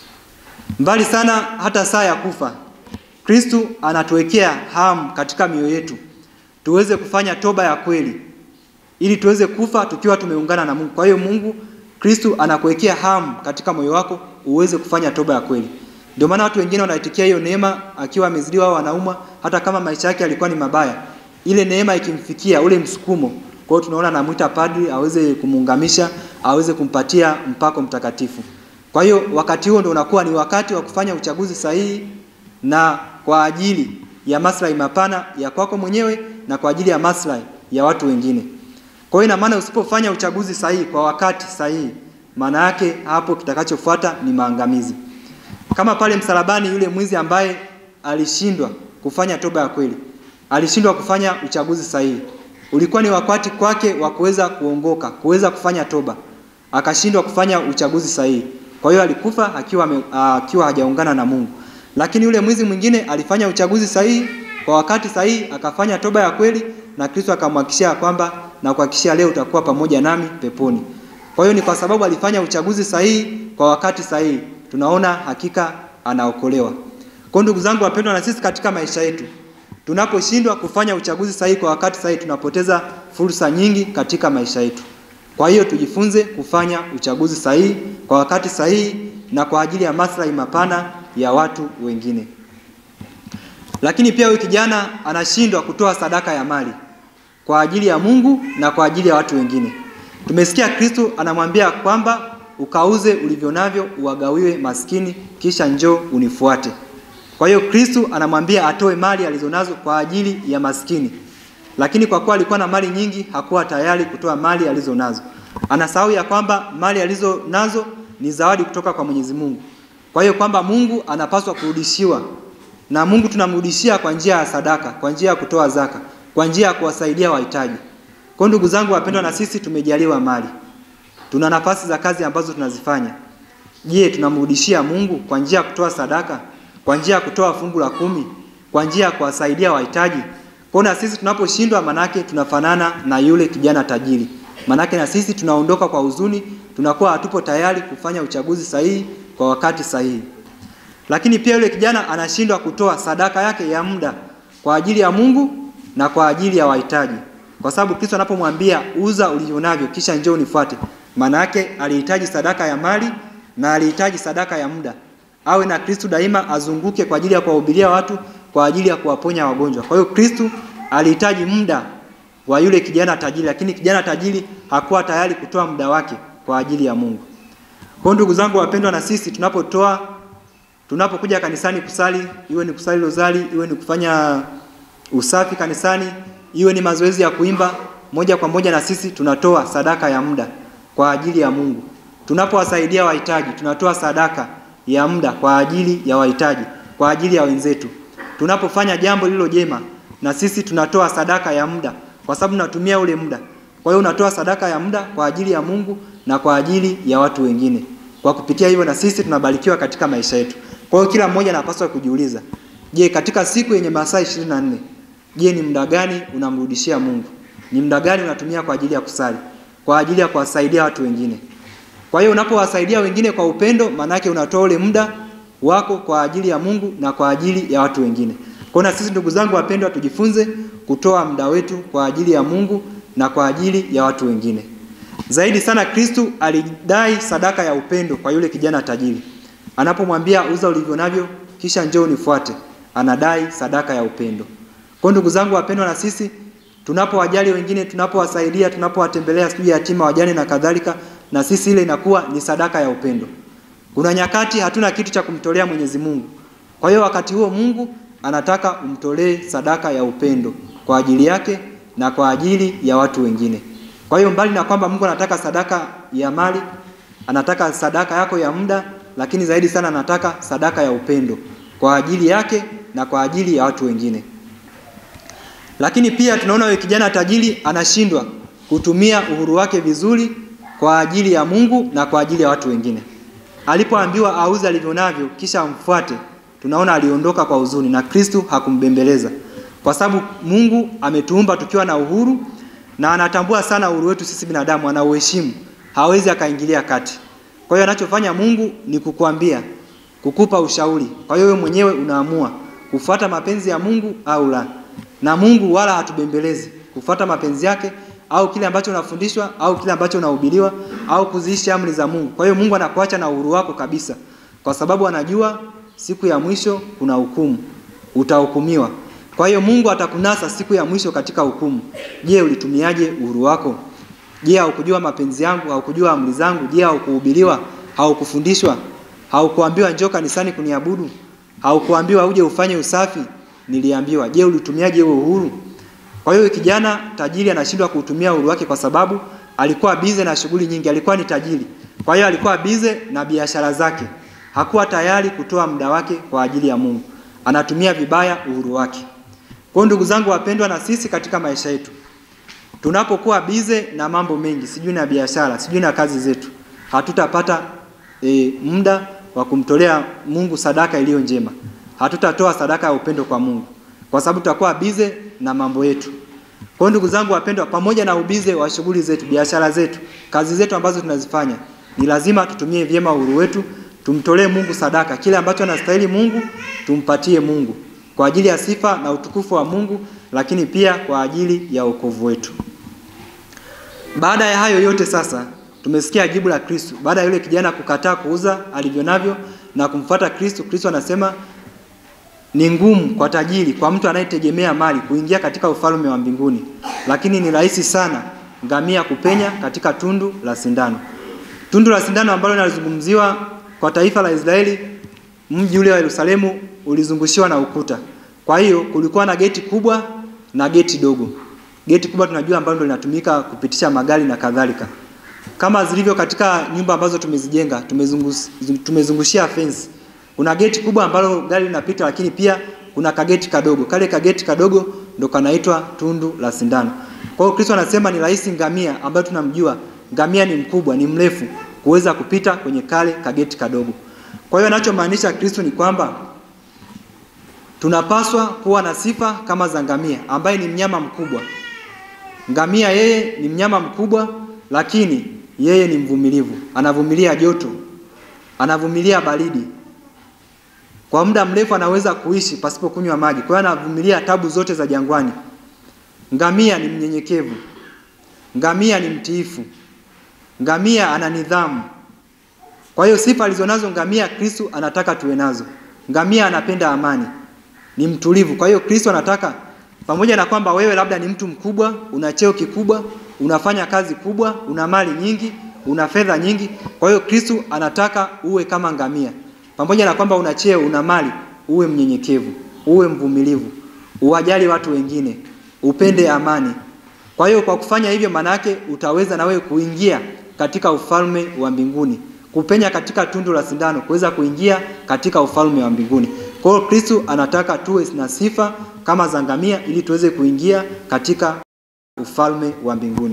Mbali sana hata saa ya kufa, Kristo anatuwekea hamu katika mioyo yetu tuweze kufanya toba ya kweli ili tuweze kufa tukiwa tumeungana na Mungu. Kwa hiyo Mungu Kristo anakuwekea hamu katika moyo wako uweze kufanya toba ya kweli. Ndio maana watu wengine wanaitikia hiyo neema akiwa amezidiwa au anauma, hata kama maisha yake yalikuwa ni mabaya. Ile neema ikimfikia, ule msukumo, kwa hiyo tunaona anamuita padri aweze kumuungamisha, aweze kumpatia mpako mtakatifu. Kwa hiyo wakati huo ndio unakuwa ni wakati wa kufanya uchaguzi sahihi na kwa ajili ya maslahi mapana ya kwako mwenyewe na kwa ajili ya maslahi ya watu wengine. Kwa hiyo ina maana usipofanya uchaguzi sahihi kwa wakati sahihi, maana yake hapo kitakachofuata ni maangamizi. Kama pale msalabani yule mwizi ambaye alishindwa kufanya toba ya kweli, alishindwa kufanya uchaguzi sahihi. Ulikuwa ni wakati kwake wa kuweza kuongoka, kuweza kufanya toba. Akashindwa kufanya uchaguzi sahihi. Kwa hiyo alikufa akiwa akiwa hajaungana na Mungu. Lakini yule mwizi mwingine alifanya uchaguzi sahihi kwa wakati sahihi, akafanya toba ya kweli na Kristo akamhakikishia kwamba na kuhakikishia leo utakuwa pamoja nami peponi. Kwa hiyo ni kwa sababu alifanya uchaguzi sahihi kwa wakati sahihi, tunaona hakika anaokolewa. Kwa ndugu zangu wapendwa, na sisi katika maisha yetu tunaposhindwa kufanya uchaguzi sahihi kwa wakati sahihi, tunapoteza fursa nyingi katika maisha yetu. Kwa hiyo tujifunze kufanya uchaguzi sahihi kwa wakati sahihi na kwa ajili ya maslahi mapana ya watu wengine. Lakini pia huyu kijana anashindwa kutoa sadaka ya mali kwa ajili ya Mungu na kwa ajili ya watu wengine. Tumesikia Kristo anamwambia kwamba ukauze ulivyo navyo uwagawiwe maskini, kisha njoo unifuate. Kwa hiyo Kristo anamwambia atoe mali alizonazo kwa ajili ya maskini. Lakini kwa kuwa alikuwa na mali nyingi, hakuwa tayari kutoa mali alizonazo. Anasahau ya kwamba mali alizonazo ni zawadi kutoka kwa Mwenyezi Mungu. Kwa hiyo kwamba Mungu anapaswa kurudishiwa. Na Mungu tunamrudishia kwa njia ya sadaka, kwa njia ya kutoa zaka, kwa njia ya kuwasaidia wahitaji. Kwa ndugu zangu wapendwa, na sisi tumejaliwa mali. Tuna nafasi za kazi ambazo tunazifanya. Je, tunamrudishia Mungu kwa njia ya kutoa sadaka, kwa njia ya kutoa fungu la kumi, kwa njia ya kuwasaidia wahitaji? Kwa na sisi tunaposhindwa, manake tunafanana na yule kijana tajiri. Manake na sisi tunaondoka kwa huzuni, tunakuwa hatupo tayari kufanya uchaguzi sahihi kwa wakati sahihi. Lakini pia yule kijana anashindwa kutoa sadaka yake ya muda kwa ajili ya Mungu na kwa ajili ya wahitaji. Kwa sababu Kristo anapomwambia uza ulivyonavyo kisha njoo unifuate, maana yake alihitaji sadaka ya mali na alihitaji sadaka ya muda. Awe na Kristo daima, azunguke kwa ajili ya kuwahubiria watu, kwa ajili ya kuwaponya wagonjwa. Kwa hiyo Kristo alihitaji muda wa yule kijana tajiri, lakini kijana tajiri hakuwa tayari kutoa muda wake kwa ajili ya Mungu. Kwa ndugu zangu wapendwa, na sisi tunapotoa, tunapokuja kanisani kusali, iwe ni kusali rozari, iwe ni kufanya usafi kanisani, iwe ni mazoezi ya kuimba, moja kwa moja na sisi tunatoa sadaka ya muda kwa ajili ya Mungu. Tunapowasaidia wahitaji, tunatoa sadaka ya muda kwa ajili ya wahitaji, kwa ajili ya wenzetu. Tunapofanya jambo lilo jema, na sisi tunatoa sadaka ya muda kwa sababu tunatumia ule muda. Kwa hiyo unatoa sadaka ya muda kwa ajili ya Mungu na kwa ajili ya watu wengine. Kwa kupitia hivyo na sisi tunabarikiwa katika maisha yetu. Kwa hiyo kila mmoja anapaswa kujiuliza, je, katika siku yenye masaa ishirini na nne, je, ni muda gani unamrudishia Mungu? Ni muda gani unatumia kwa ajili ya kusali, kwa ajili ya kuwasaidia watu wengine? Kwa hiyo unapowasaidia wengine kwa upendo, maana yake unatoa ule muda wako kwa ajili ya Mungu na kwa ajili ya watu wengine. Kwa hiyo na sisi ndugu zangu wapendwa, tujifunze kutoa muda wetu kwa ajili ya Mungu na kwa ajili ya watu wengine. Zaidi sana Kristo alidai sadaka ya upendo kwa yule kijana tajiri. Anapomwambia uza ulivyo navyo kisha njoo unifuate, anadai sadaka ya upendo. Kwa ndugu zangu wapendwa, na sisi tunapowajali wengine, tunapowasaidia, tunapowatembelea sijui yatima, wajane na kadhalika, na sisi ile inakuwa ni sadaka ya upendo. Kuna nyakati hatuna kitu cha kumtolea Mwenyezi Mungu. Kwa hiyo wakati huo Mungu anataka umtolee sadaka ya upendo kwa ajili yake na kwa ajili ya watu wengine. Kwa hiyo mbali na kwamba Mungu anataka sadaka ya mali, anataka sadaka yako ya muda, lakini zaidi sana anataka sadaka ya upendo kwa ajili yake na kwa ajili ya watu wengine. Lakini pia tunaona yule kijana tajiri anashindwa kutumia uhuru wake vizuri kwa ajili ya Mungu na kwa ajili ya watu wengine. Alipoambiwa auze alivyonavyo kisha amfuate, tunaona aliondoka kwa huzuni na Kristo hakumbembeleza. Kwa sababu Mungu ametuumba tukiwa na uhuru na anatambua sana uhuru wetu sisi binadamu, anauheshimu. Hawezi akaingilia kati. Kwa hiyo anachofanya Mungu ni kukuambia, kukupa ushauri. Kwa hiyo wewe mwenyewe unaamua kufuata mapenzi ya Mungu au la. Na Mungu wala hatubembelezi kufuata mapenzi yake au kile ambacho unafundishwa au kile ambacho unahubiriwa au kuziishi amri za Mungu. Kwa hiyo Mungu anakuacha na uhuru wako kabisa, kwa sababu anajua siku ya mwisho kuna hukumu, utahukumiwa. Kwa hiyo Mungu atakunasa siku ya mwisho katika hukumu. Je, ulitumiaje uhuru wako? Je, haukujua mapenzi yangu? Haukujua amri zangu? Je, haukuhubiriwa? Haukufundishwa? Haukuambiwa njoo kanisani kuniabudu? Haukuambiwa uje ufanye usafi? Niliambiwa. Je, ulitumiaje huo uhuru? Kwa hiyo kijana tajiri anashindwa kutumia uhuru wake kwa sababu alikuwa bize na shughuli nyingi, alikuwa ni tajiri. Kwa hiyo alikuwa bize na biashara zake. Hakuwa tayari kutoa muda wake kwa ajili ya Mungu. Anatumia vibaya uhuru wake. Kwa ndugu zangu wapendwa, na sisi katika maisha yetu tunapokuwa bize na mambo mengi, sijui na biashara, sijui na kazi zetu, hatutapata e, muda wa kumtolea Mungu sadaka iliyo njema. Hatutatoa sadaka ya upendo kwa Mungu kwa sababu tutakuwa bize na mambo yetu. Kwa ndugu zangu wapendwa, pamoja na ubize wa shughuli zetu, biashara zetu, kazi zetu ambazo tunazifanya, ni lazima tutumie vyema uhuru wetu, tumtolee Mungu sadaka. Kile ambacho anastahili Mungu, tumpatie Mungu kwa ajili ya sifa na utukufu wa Mungu, lakini pia kwa ajili ya wokovu wetu. Baada ya hayo yote sasa, tumesikia jibu la Kristo. Baada ya yule kijana kukataa kuuza alivyonavyo na kumfuata Kristo, Kristo anasema ni ngumu kwa tajiri, kwa mtu anayetegemea mali kuingia katika ufalme wa mbinguni, lakini ni rahisi sana ngamia kupenya katika tundu la sindano. Tundu la sindano ambalo linazungumziwa kwa taifa la Israeli, mji ule wa Yerusalemu ulizungushiwa na ukuta. Kwa hiyo kulikuwa na geti kubwa na geti dogo. Geti kubwa tunajua ambalo ndio linatumika kupitisha magari na kadhalika. Kama zilivyo katika nyumba ambazo tumezijenga, tumezungushia fence. Kuna geti kubwa ambalo gari linapita, lakini pia kuna kageti kadogo. Kale kageti kadogo ndo kanaitwa tundu la sindano. Kwa hiyo Kristo anasema ni rahisi ngamia ambaye tunamjua, ngamia ni mkubwa, ni mrefu, kuweza kupita kwenye kale kageti kadogo. Kwa hiyo anachomaanisha Kristo ni kwamba tunapaswa kuwa na sifa kama za ngamia ambaye ni mnyama mkubwa. Ngamia yeye ni mnyama mkubwa, lakini yeye ni mvumilivu. Anavumilia joto, anavumilia baridi. Kwa muda mrefu anaweza kuishi pasipo kunywa maji. Kwa hiyo anavumilia tabu zote za jangwani. Ngamia ni mnyenyekevu. Ngamia ni mtiifu. Ngamia ana nidhamu. Kwa hiyo sifa alizonazo ngamia Kristo anataka tuwe nazo. Ngamia anapenda amani, ni mtulivu. Kwa hiyo Kristo anataka, pamoja na kwamba wewe labda ni mtu mkubwa, una cheo kikubwa, unafanya kazi kubwa, una mali nyingi, una fedha nyingi, kwa hiyo Kristo anataka uwe kama ngamia. Pamoja na kwamba una cheo, una mali, uwe mnyenyekevu, uwe mvumilivu, uwajali watu wengine, upende amani. Kwa hiyo kwa kufanya hivyo, maana yake utaweza na wewe kuingia katika ufalme wa mbinguni, kupenya katika tundu la sindano, kuweza kuingia katika ufalme wa mbinguni. Kwa hiyo Kristo anataka tuwe na sifa kama za ngamia ili tuweze kuingia katika ufalme wa mbinguni.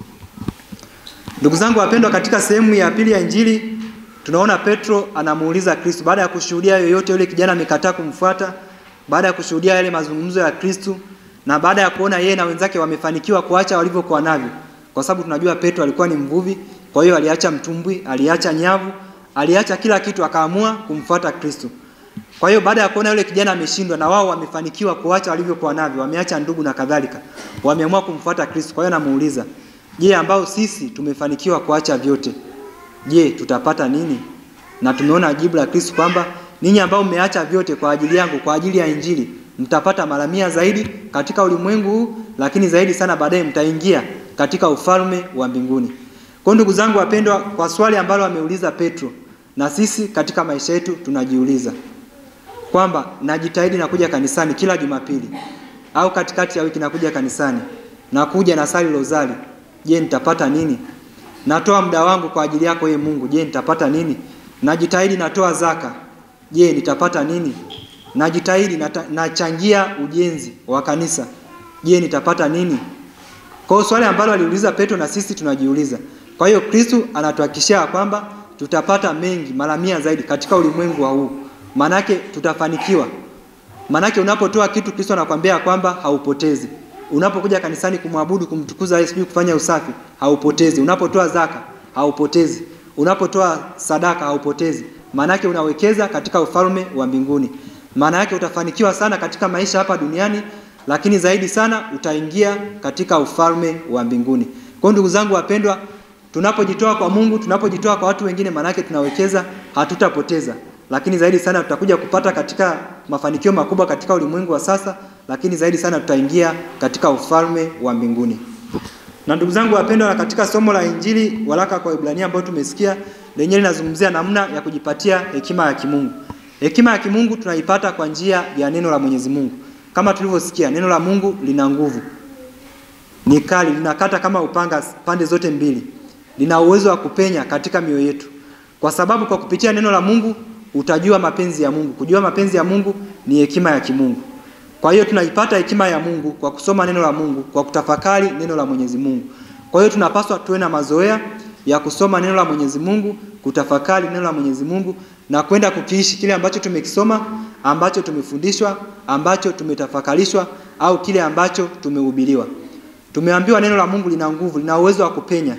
Ndugu zangu wapendwa, katika sehemu ya pili ya Injili tunaona Petro anamuuliza Kristo baada ya kushuhudia yoyote yule kijana amekataa kumfuata, baada ya kushuhudia yale mazungumzo ya Kristo na baada ya kuona yeye na wenzake wamefanikiwa kuacha walivyokuwa navyo. Kwa sababu tunajua Petro alikuwa ni mvuvi, kwa hiyo aliacha mtumbwi, aliacha nyavu, aliacha kila kitu, akaamua kumfuata Kristo. Kwa hiyo baada ya kuona yule kijana ameshindwa na wao wamefanikiwa kuacha walivyokuwa navyo, wameacha ndugu na kadhalika, wameamua kumfuata Kristo. Kwa hiyo namuuliza, je, ambao sisi tumefanikiwa kuacha vyote, je, tutapata nini? Na tumeona jibu la Kristo kwamba ninyi ambao mmeacha vyote kwa ajili yangu, kwa ajili ya Injili, mtapata mara mia zaidi katika ulimwengu huu lakini zaidi sana baadaye mtaingia katika ufalme wa mbinguni. Kwa ndugu zangu wapendwa, kwa swali ambalo ameuliza Petro, na sisi katika maisha yetu tunajiuliza kwamba najitahidi na kuja kanisani kila Jumapili au katikati ya wiki nakuja kanisani, na kuja na sali rozari, je, nitapata nini? Natoa muda wangu kwa ajili yako ye Mungu, je, nitapata nini? Najitahidi natoa zaka, je, nitapata nini? Najitahidi nachangia ujenzi wa kanisa, je, nitapata nini? Kwa hiyo swali ambalo aliuliza Petro na sisi tunajiuliza. Kwa hiyo Kristo anatuhakikishia kwamba tutapata mengi mara mia zaidi katika ulimwengu wa huu. Manake tutafanikiwa. Manake unapotoa kitu Kristo anakuambia kwamba haupotezi. Unapokuja kanisani kumwabudu, kumtukuza Yesu, kufanya usafi, haupotezi. Unapotoa zaka, haupotezi. Unapotoa sadaka, haupotezi. Manake unawekeza katika ufalme wa mbinguni. Maana yake utafanikiwa sana katika maisha hapa duniani, lakini zaidi sana utaingia katika ufalme wa mbinguni. Kwa ndugu zangu wapendwa, tunapojitoa kwa Mungu, tunapojitoa kwa watu wengine, maana yake tunawekeza, hatutapoteza. Lakini zaidi sana tutakuja kupata katika mafanikio makubwa katika ulimwengu wa sasa, lakini zaidi sana tutaingia katika ufalme wa mbinguni. Na ndugu zangu wapendwa, na katika somo la Injili waraka kwa Ibrania ambao tumesikia, lenyewe linazungumzia namna ya kujipatia hekima ya kimungu. Hekima ya kimungu tunaipata kwa njia ya neno la Mwenyezi Mungu. Kama tulivyosikia, neno la Mungu lina nguvu. Ni kali, linakata kama upanga pande zote mbili. Lina uwezo wa kupenya katika mioyo yetu. Kwa sababu kwa kupitia neno la Mungu utajua mapenzi ya Mungu. Kujua mapenzi ya Mungu ni hekima ya kimungu. Kwa hiyo tunaipata hekima ya Mungu kwa kusoma neno la Mungu, kwa kutafakari neno la Mwenyezi Mungu. Kwa hiyo tunapaswa tuwe na mazoea ya kusoma neno la Mwenyezi Mungu, kutafakari neno la Mwenyezi Mungu na kwenda kukiishi kile ambacho tumekisoma, ambacho tumefundishwa, ambacho tumetafakarishwa au kile ambacho tumehubiriwa. Tumeambiwa neno la Mungu lina nguvu, lina uwezo wa kupenya.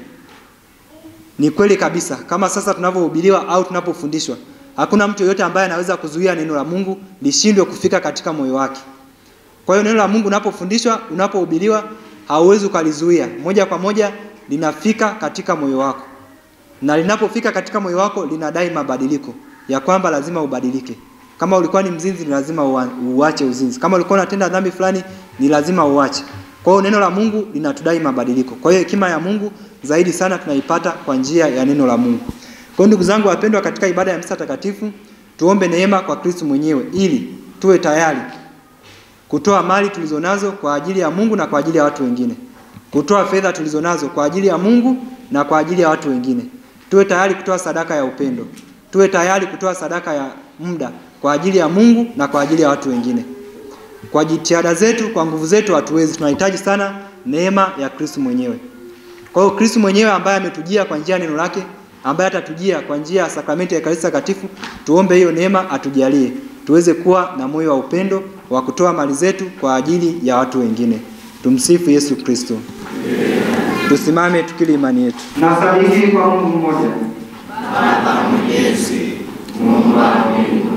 Ni kweli kabisa. Kama sasa tunavyohubiriwa au tunapofundishwa, hakuna mtu yote ambaye anaweza kuzuia neno la Mungu lishindwe kufika katika moyo wake. Kwa hiyo neno la Mungu unapofundishwa, unapohubiriwa, hauwezi ukalizuia. Moja kwa moja linafika katika moyo wako. Na linapofika katika moyo wako linadai mabadiliko ya kwamba lazima ubadilike. Kama ulikuwa ni mzinzi, ni lazima uache uzinzi. Kama ulikuwa unatenda dhambi fulani, ni lazima uache. Kwa hiyo neno la Mungu linatudai mabadiliko. Kwa hiyo hekima ya Mungu zaidi sana tunaipata kwa njia ya neno la Mungu. Kwa ndugu zangu wapendwa, katika ibada ya misa takatifu tuombe neema kwa Kristo mwenyewe ili tuwe tayari kutoa mali tulizonazo kwa ajili ya Mungu na kwa ajili ya watu wengine. Kutoa fedha tulizonazo kwa ajili ya Mungu na kwa ajili ya watu wengine. Tuwe tayari kutoa sadaka ya upendo. Tuwe tayari kutoa sadaka ya muda kwa ajili ya Mungu na kwa ajili ya watu wengine. Kwa jitihada zetu, kwa nguvu zetu hatuwezi. Tunahitaji sana neema ya Kristo mwenyewe. Kwa hiyo Kristo mwenyewe ambaye ametujia kwa njia ya neno lake, ambaye atatujia kwa njia ya sakramenti ya Ekaristi Takatifu, tuombe hiyo neema atujalie. Tuweze kuwa na moyo wa upendo wa kutoa mali zetu kwa ajili ya watu wengine. Tumsifu Yesu Kristo. Tusimame tukili imani yetu. Na sadiki kwa Mungu mmoja, Baba Mwenyezi, Muumba wa mbingu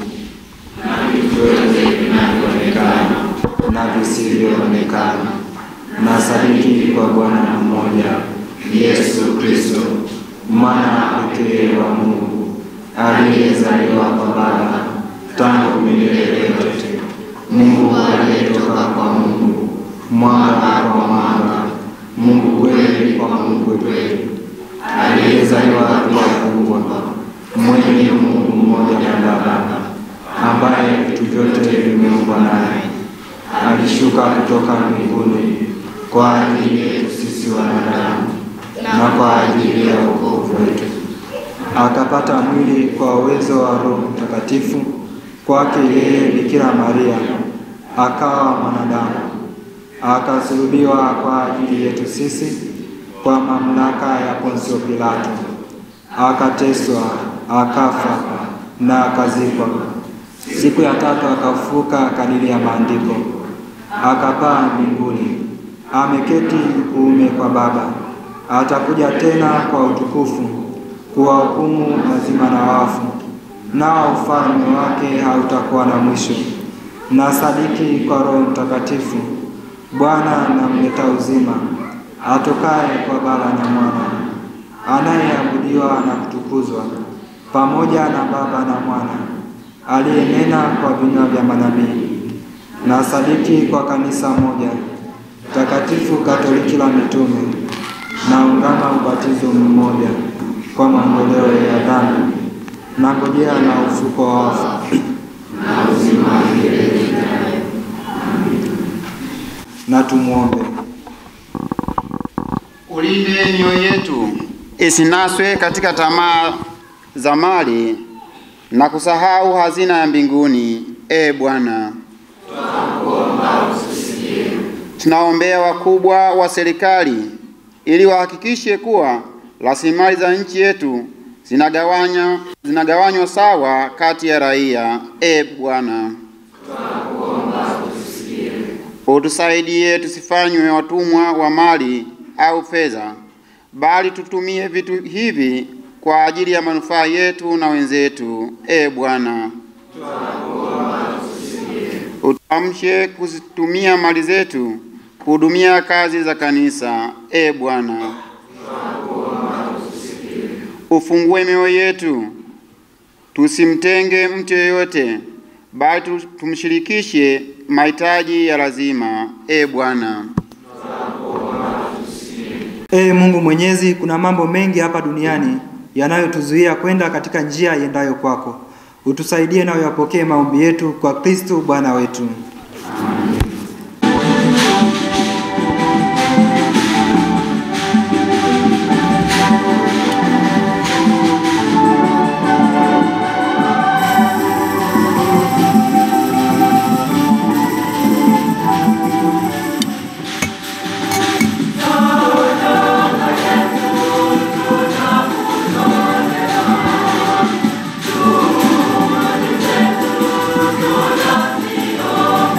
na vitu vyote vinavyoonekana na visivyoonekana. Na sadiki kwa Bwana mmoja, Yesu Kristo, mwana pekee wa Mungu, aliyezaliwa kwa Baba tangu milele yote, Mungu aliyetoka kwa Mungu, mwanga kwa mwanga, Mungu kweli kwa Mungu kweli, aliyezaliwa bila kuumbwa, mwenye Mungu mmoja na Baba, ambaye vitu vyote vimeumbwa naye, alishuka kutoka mbinguni kwa ajili yetu sisi wanadamu na kwa ajili ya wokovu wetu. Akapata mwili kwa uwezo wa Roho Mtakatifu, kwake yeye Bikira Maria, akawa mwanadamu. Akasulubiwa kwa ajili yetu sisi kwa mamlaka ya Ponsio Pilato. Akateswa, akafa na akazikwa. Siku ya tatu akafufuka kadiri ya maandiko. Akapaa mbinguni. Ameketi kuume kwa Baba. Atakuja tena kwa utukufu kuwahukumu wazima na wafu, nao ufalme wake hautakuwa na mwisho. Na sadiki kwa Roho Mtakatifu, Bwana na mleta uzima, atokaye kwa Baba na Mwana, anayeabudiwa na kutukuzwa pamoja na Baba na Mwana, aliyenena kwa vinywa vya manabii. Na sadiki kwa kanisa moja takatifu Katoliki la mitume, na ungama ubatizo mmoja kwa maondoleo ya dhambi, na ngojea na ufufuko wa wafu na uzima wa milele. na tumuombe. Ulinde mioyo yetu isinaswe katika tamaa za mali na kusahau hazina ya mbinguni. E Bwana, tunakuomba usikie. Tunaombea wakubwa wa serikali ili wahakikishe kuwa rasilimali za nchi yetu zinagawanya zinagawanywa sawa kati ya raia. E Bwana, tunakuomba usikie. Utusaidie tusifanywe watumwa wa mali au fedha, bali tutumie vitu hivi kwa ajili ya manufaa yetu na wenzetu. E Bwana, tunakuomba usikie. Utuamshe kuzitumia mali zetu kuhudumia kazi za kanisa. E Bwana, tunakuomba usikie. Ufungue mioyo yetu tusimtenge mtu yeyote, bali tumshirikishe mahitaji ya lazima. E Bwana, Ee Mungu Mwenyezi, kuna mambo mengi hapa duniani yanayotuzuia kwenda katika njia iendayo kwako. Utusaidie na uyapokee maombi yetu kwa Kristo Bwana wetu. Oh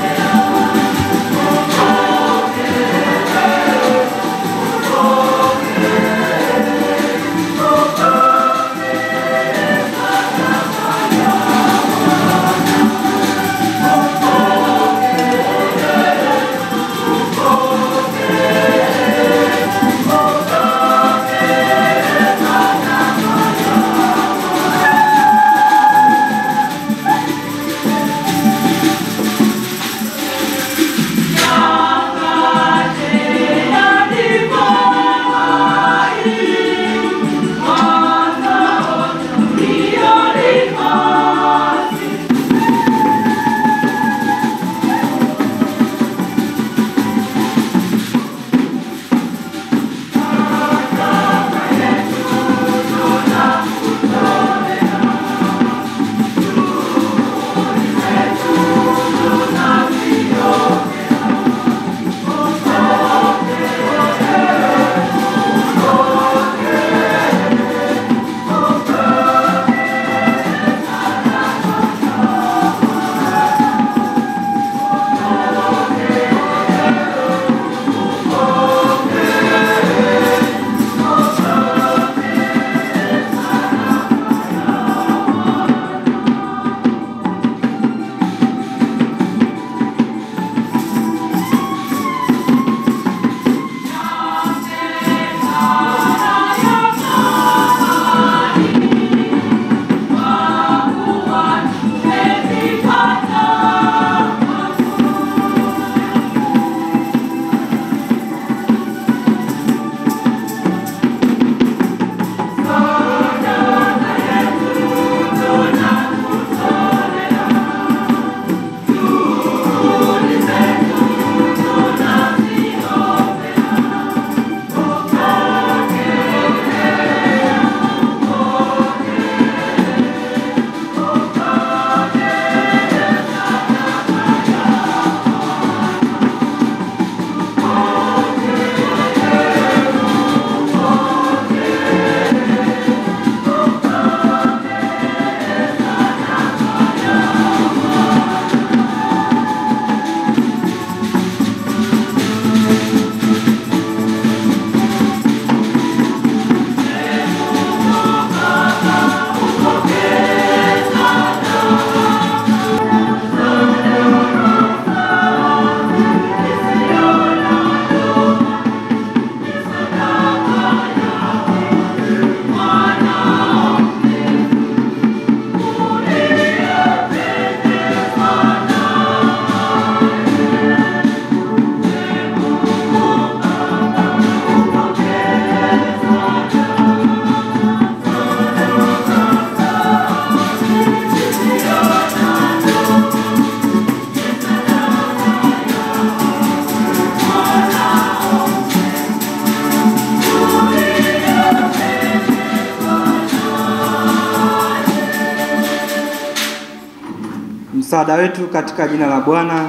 Msaada wetu katika jina la Bwana.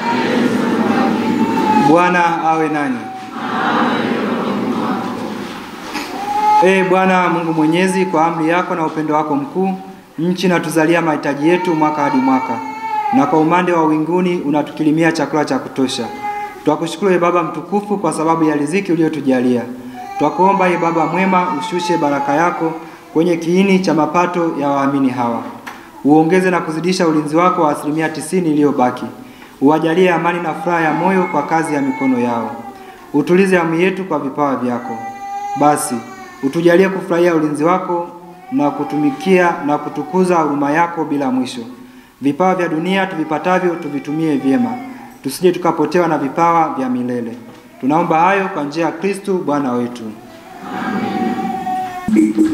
Bwana awe nanyi. Ee Bwana Mungu Mwenyezi, kwa amri yako na upendo wako mkuu, nchi natuzalia mahitaji yetu mwaka hadi mwaka, na kwa umande wa winguni unatukilimia chakula cha kutosha. Twakushukuru Ee Baba mtukufu kwa sababu ya riziki uliyotujalia. Twakuomba Ee Baba mwema, ushushe baraka yako kwenye kiini cha mapato ya waamini hawa. Uongeze na kuzidisha ulinzi wako wa asilimia tisini iliyobaki. Uwajalie amani na furaha ya moyo kwa kazi ya mikono yao. Utulize hamu yetu kwa vipawa vyako. Basi utujalie kufurahia ulinzi wako na kutumikia na kutukuza huruma yako bila mwisho. Vipawa vya dunia tuvipatavyo tuvitumie vyema, tusije tukapotewa na vipawa vya milele. Tunaomba hayo kwa njia ya Kristo Bwana wetu. Amen.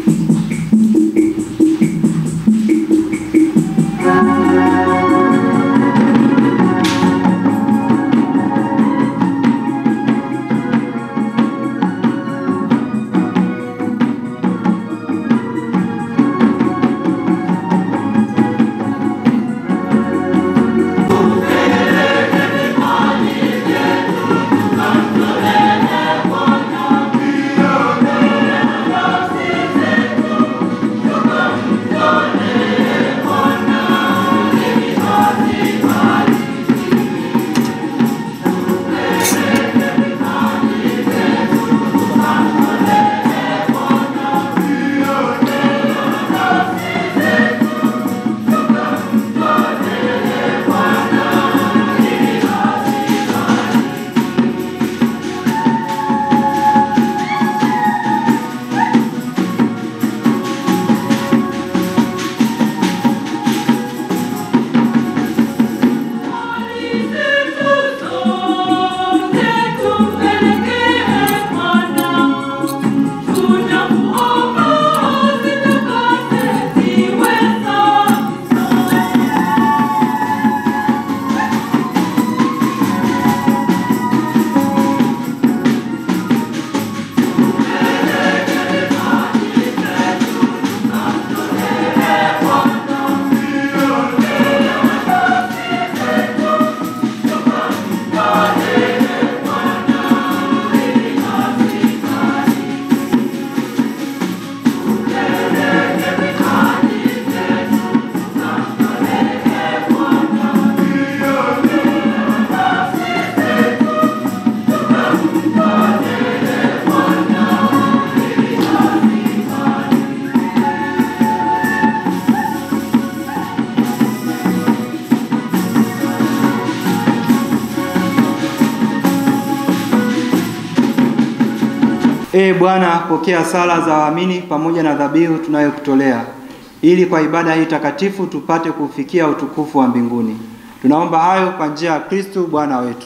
Ee Bwana, pokea sala za waamini pamoja na dhabihu tunayokutolea, ili kwa ibada hii takatifu tupate kufikia utukufu wa mbinguni. Tunaomba hayo kwa njia ya Kristo Bwana wetu.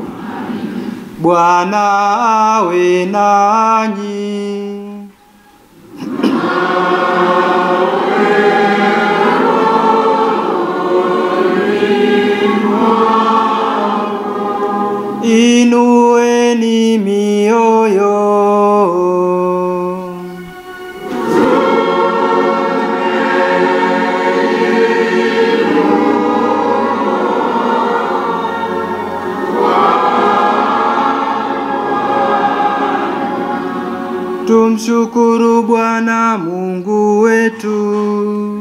Bwana awe nanyi. Inueni mioyo. Tumshukuru Bwana Mungu wetu.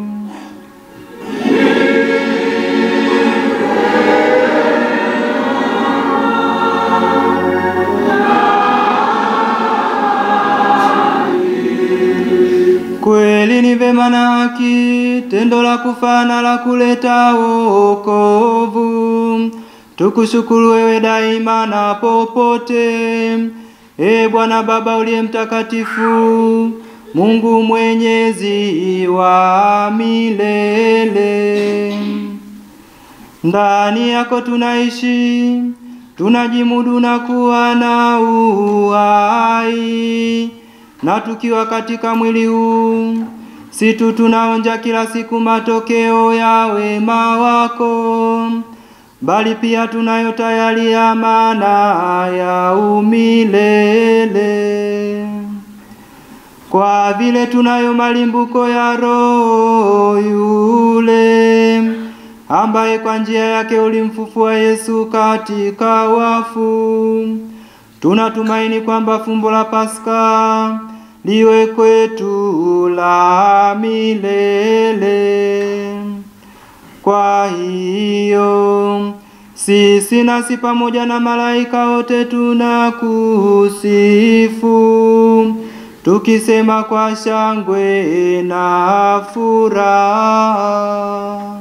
Kweli ni vema na haki, tendo la kufana la kuleta wokovu. Tukushukuru wewe daima na popote, Ee Bwana Baba uliye mtakatifu, Mungu mwenyezi wa milele. Ndani yako tunaishi, tunajimudu na kuwa na uhai, na tukiwa katika mwili huu, si tu tunaonja kila siku matokeo ya wema wako, bali pia tunayo tayari amana ya umilele. Kwa vile tunayo malimbuko ya Roho yule, ambaye kwa njia yake ulimfufua Yesu katika wafu. Tunatumaini kwamba fumbo la Pasaka liwe kwetu la milele. Kwa hiyo sisi nasi pamoja na malaika wote tunakusifu, tukisema kwa shangwe na furaha.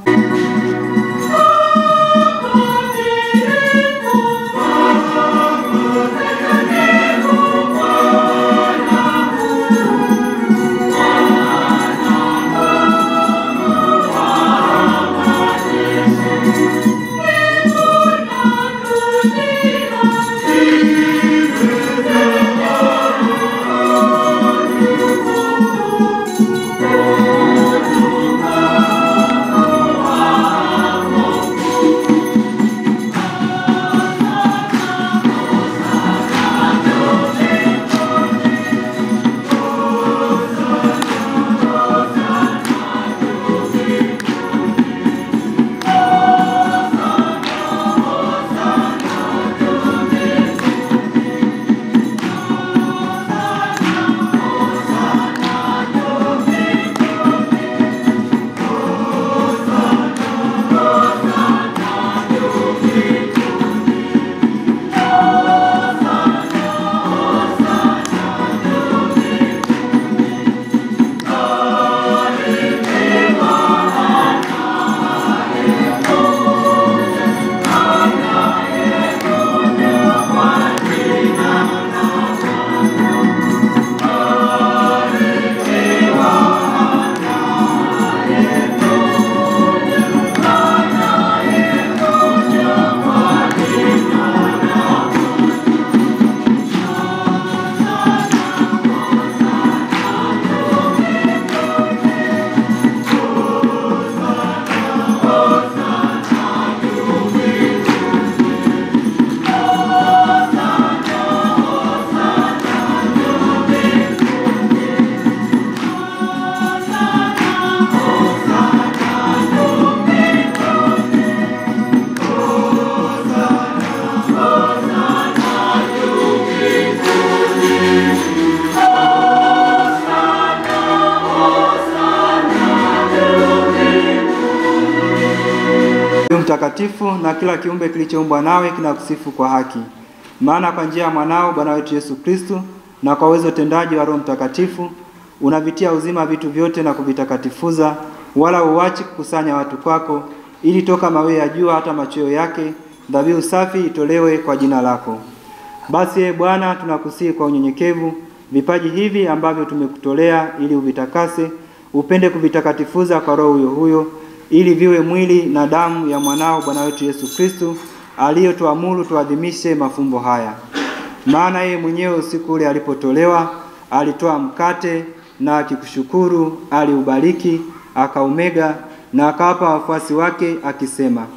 Mtakatifu, na kila kiumbe kilichoumbwa nawe kinakusifu kwa haki. Maana kwa njia ya mwanao Bwana wetu Yesu Kristo, na kwa uwezo tendaji wa Roho Mtakatifu, unavitia uzima vitu vyote na kuvitakatifuza, wala uachi kukusanya watu kwako, ili toka mawe ya jua hata machweo yake dhabihu safi itolewe kwa jina lako. Basi e Bwana, tunakusihi kwa unyenyekevu vipaji hivi ambavyo tumekutolea, ili uvitakase, upende kuvitakatifuza kwa Roho huyo huyo, ili viwe mwili na damu ya mwanao Bwana wetu Yesu Kristo, aliyotuamuru tuadhimishe mafumbo haya. Maana yeye mwenyewe usiku ule alipotolewa, alitoa mkate na akikushukuru, aliubariki, akaumega na akawapa wafuasi wake akisema,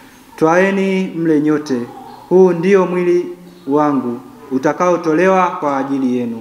twaeni mle nyote, huu ndio mwili wangu utakaotolewa kwa ajili yenu.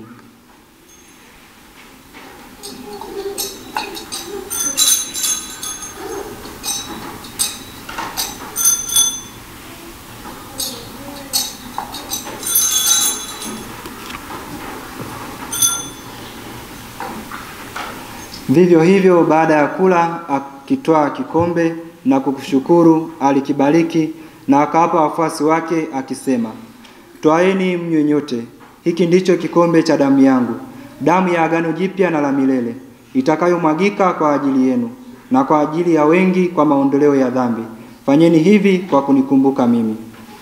Vivyo hivyo baada ya kula, akitwaa kikombe na kukushukuru, alikibariki na akawapa wafuasi wake akisema, twaeni mnywe nyote, hiki ndicho kikombe cha damu yangu, damu ya agano jipya na la milele, itakayomwagika kwa ajili yenu na kwa ajili ya wengi kwa maondoleo ya dhambi. Fanyeni hivi kwa kunikumbuka mimi.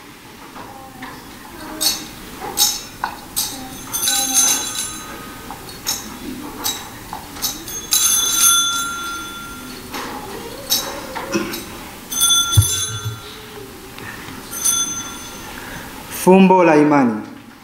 Fumbo la imani.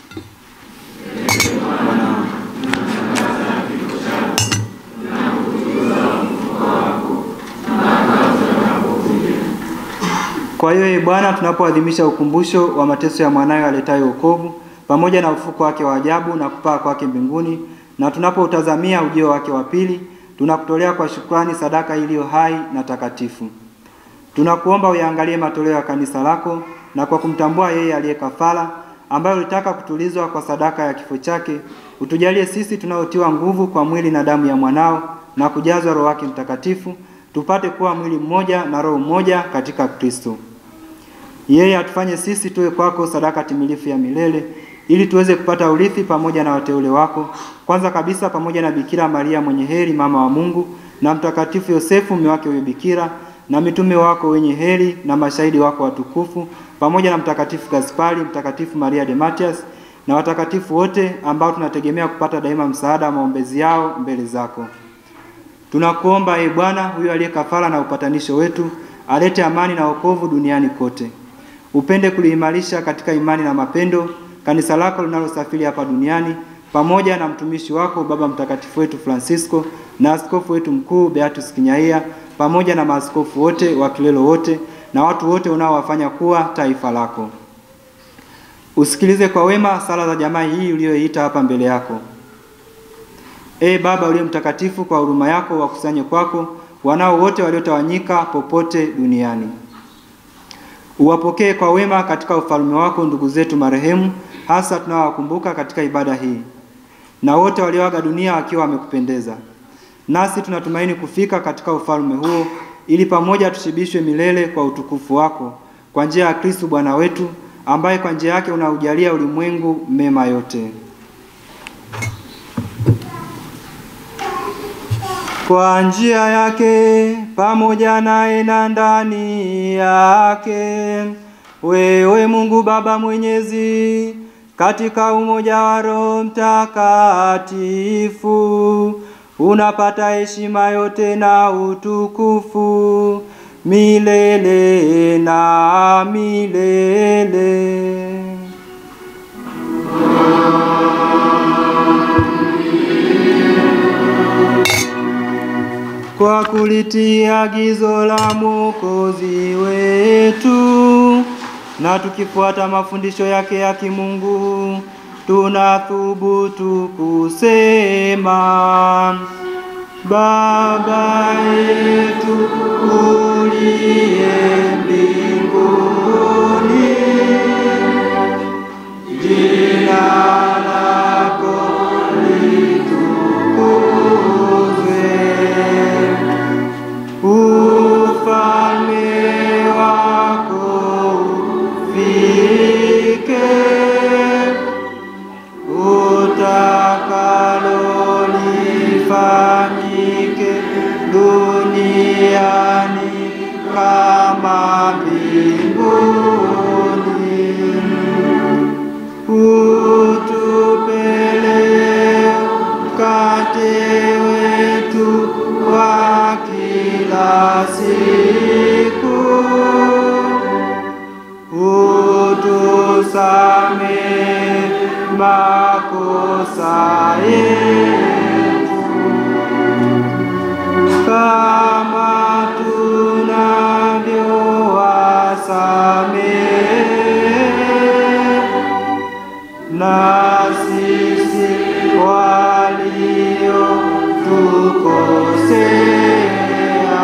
Kwa hiyo Bwana, tunapoadhimisha ukumbusho wa mateso ya mwanawe aletayo wokovu pamoja na ufufuko wake wa ajabu na kupaa kwake mbinguni, na tunapoutazamia ujio wake wa pili, tunakutolea kwa shukrani sadaka iliyo hai na takatifu. Tunakuomba uyaangalie matoleo ya kanisa lako, na kwa kumtambua yeye aliye kafara, ambaye ulitaka kutulizwa kwa sadaka ya kifo chake, utujalie sisi tunaotiwa nguvu kwa mwili na damu ya mwanao na kujazwa Roho wake Mtakatifu, tupate kuwa mwili mmoja na roho mmoja katika Kristo. Yeye atufanye sisi tuwe kwako sadaka timilifu ya milele, ili tuweze kupata urithi pamoja na wateule wako, kwanza kabisa pamoja na Bikira Maria mwenye heri mama wa Mungu, na Mtakatifu Yosefu mume wake huyo Bikira, na mitume wako wenye heri na mashahidi wako watukufu, pamoja na Mtakatifu Gaspari, Mtakatifu Maria de Matias, na watakatifu wote ambao tunategemea kupata daima msaada wa maombezi yao mbele zako. Tunakuomba e Bwana, huyo aliye kafara na upatanisho wetu, alete amani na wokovu duniani kote. Upende kuliimarisha katika imani na mapendo kanisa lako linalosafiri hapa duniani, pamoja na mtumishi wako Baba Mtakatifu wetu Francisco na askofu wetu mkuu Beatus Kinyaia, pamoja na maaskofu wote, wakilelo wote na watu wote unaowafanya kuwa taifa lako. Usikilize kwa wema sala za jamaa hii uliyoiita hapa mbele yako. E Baba uliye mtakatifu, kwa huruma yako wakusanye kwako wanao wote waliotawanyika popote duniani. Uwapokee kwa wema katika ufalme wako ndugu zetu marehemu, hasa tunawakumbuka katika ibada hii, na wote walioaga dunia wakiwa wamekupendeza. Nasi tunatumaini kufika katika ufalme huo, ili pamoja tushibishwe milele kwa utukufu wako, kwa njia ya Kristo Bwana wetu, ambaye kwa njia yake unaujalia ulimwengu mema yote. Kwa njia yake, pamoja naye na ndani yake, wewe Mungu Baba Mwenyezi, katika umoja wa Roho Mtakatifu, unapata heshima yote na utukufu milele na milele. Kwa kulitia agizo la Mwokozi wetu na tukifuata mafundisho yake ya kimungu, tunathubutu kusema: Baba yetu uliye mbinguni, jina lako litukuzwe, ufalme wako ufike, utakalo lifanyike duniani kama mbinguni. Utupe leo mkate wetu wa kila siku, utusamehe makosa yetu kama tunavyowasamehe na sisi waliotukosea,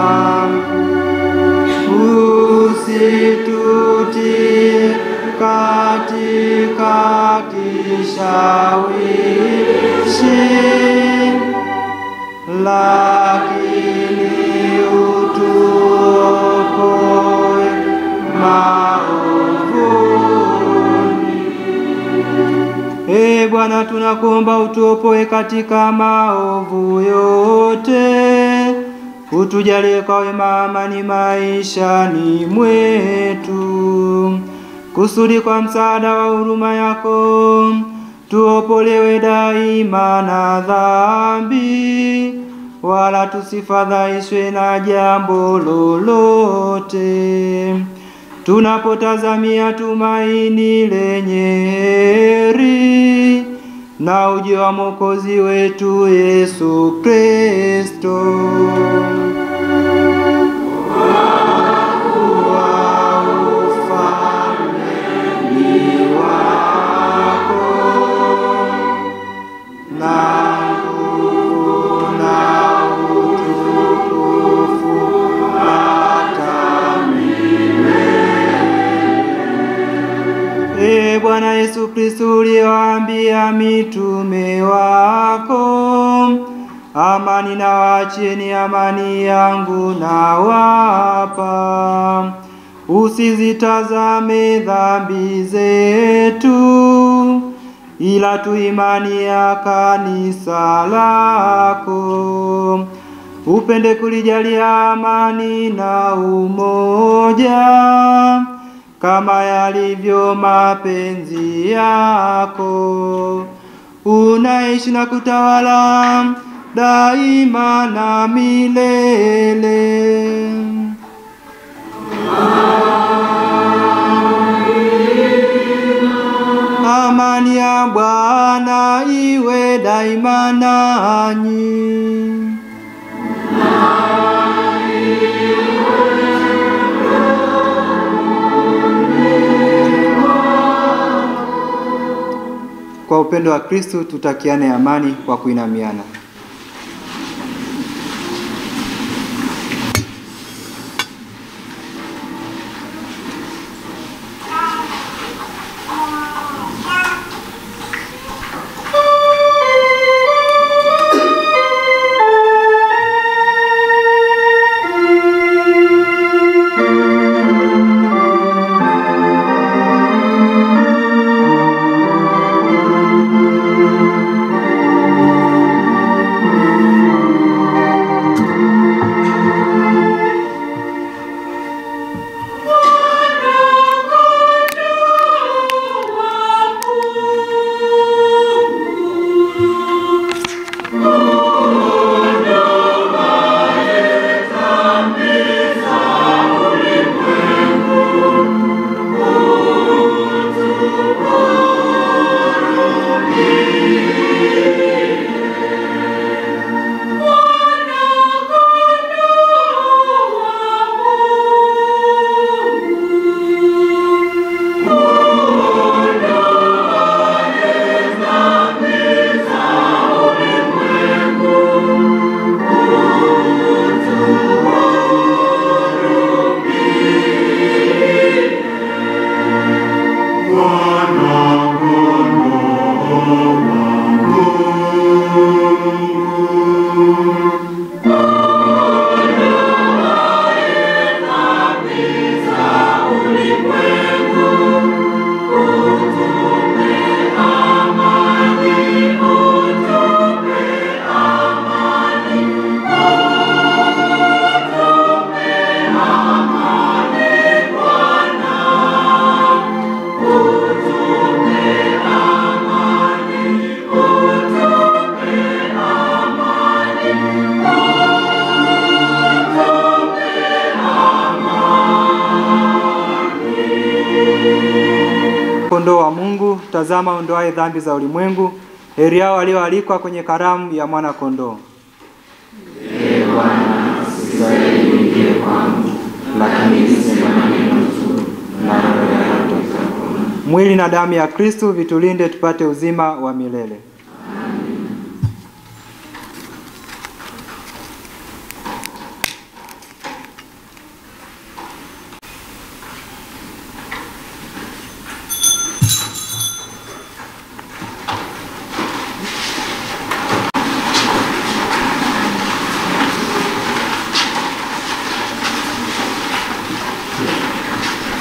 usitutie katika kishawishi, lakini utuokoe maovuni. E Bwana, tunakuomba utuopoe katika maovu yote, utujalie kwa wema amani maishani mwetu, kusudi kwa msaada wa huruma yako tuopolewe daima na dhambi, wala tusifadhaishwe na jambo lolote, tunapotazamia tumaini lenye heri na ujio wa Mwokozi wetu Yesu Kristo. Hata Yesu Kristo uliwaambia mitume wako, amani na wachieni, amani yangu na wapa. Usizitazame dhambi zetu, ila tu imani ya kanisa lako. Upende kulijalia amani na umoja, kama yalivyo mapenzi yako. Unaishi na kutawala daima na milele. Amani ya Bwana iwe daima nanyi. Kwa upendo wa Kristo tutakiane amani kwa kuinamiana. Kondoo wa Mungu, tazama ondoaye dhambi za ulimwengu. Heri hao walioalikwa kwenye karamu ya mwana kondoo. Ee Bwana, sistahili uingie kwangu, lakini sema neno tu na roho yako itapona. Mwili na damu ya Kristo vitulinde tupate uzima wa milele.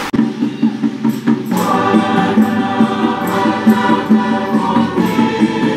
Thank you.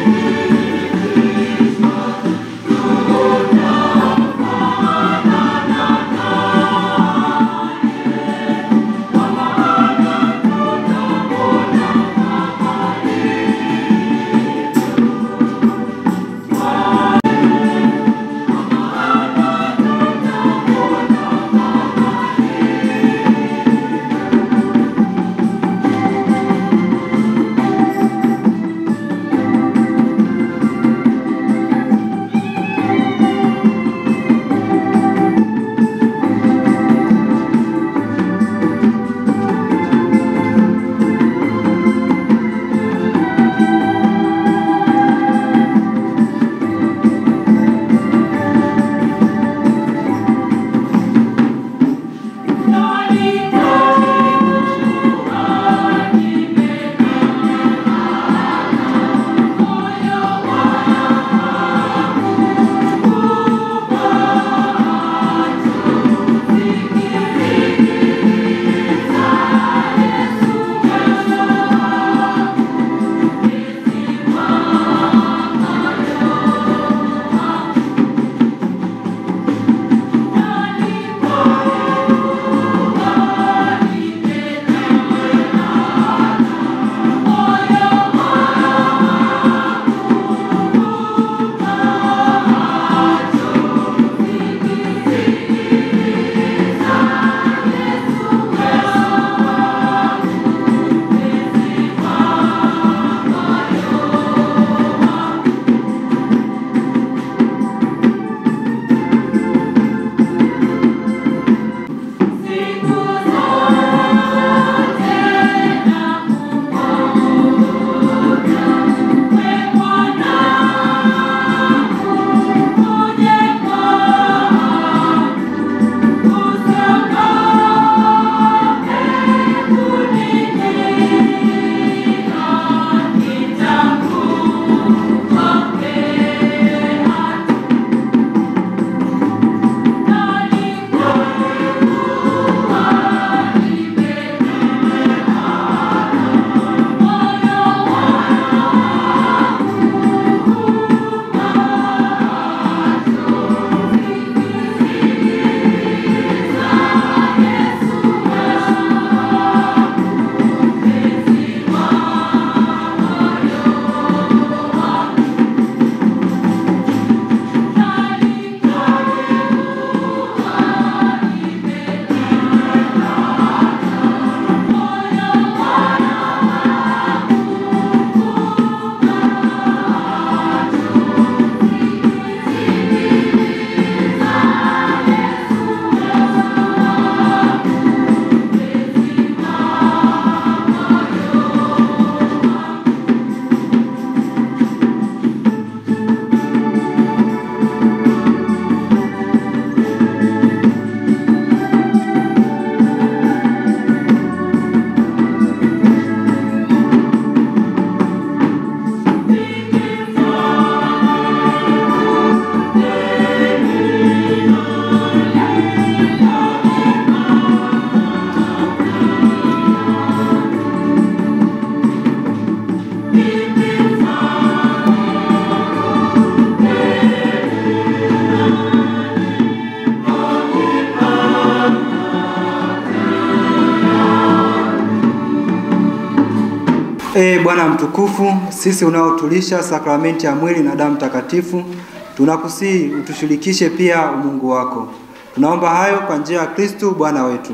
Ee Bwana mtukufu, sisi unaotulisha sakramenti ya mwili na damu takatifu, tunakusihi utushirikishe pia umungu wako. Tunaomba hayo kwa njia ya Kristo Bwana wetu.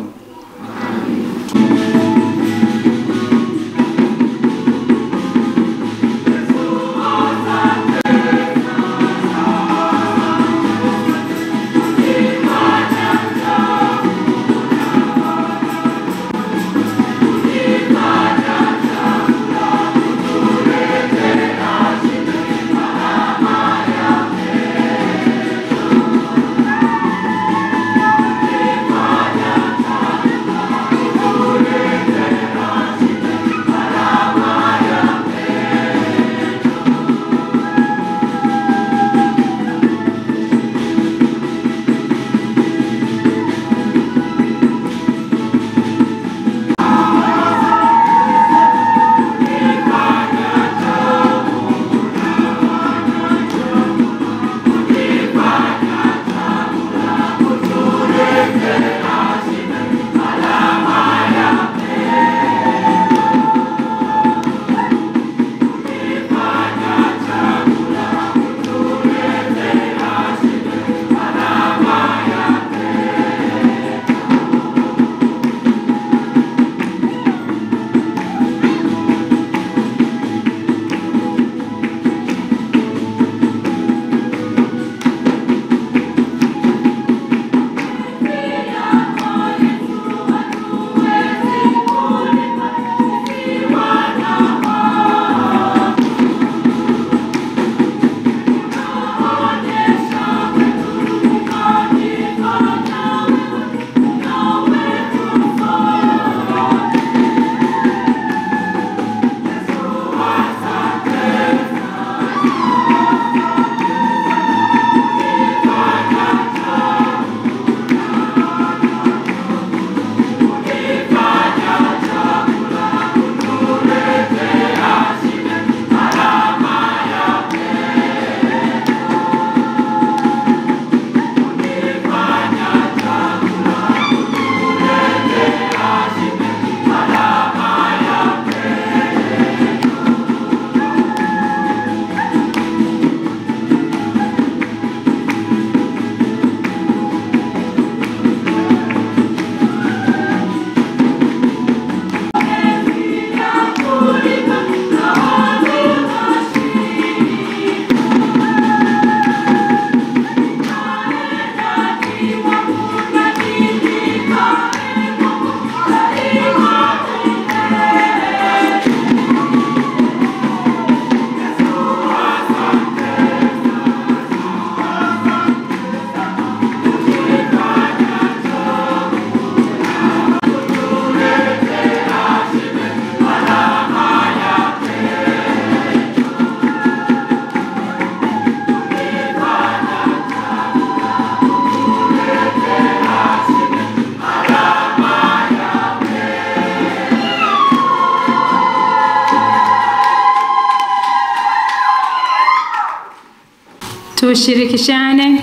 Tushirikishane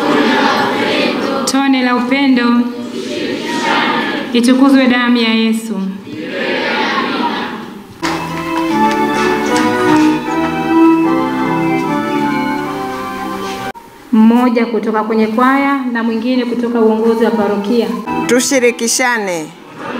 tone la upendo, itukuzwe damu ya Yesu. Mmoja kutoka kwenye kwaya na mwingine kutoka uongozi wa parokia. Tushirikishane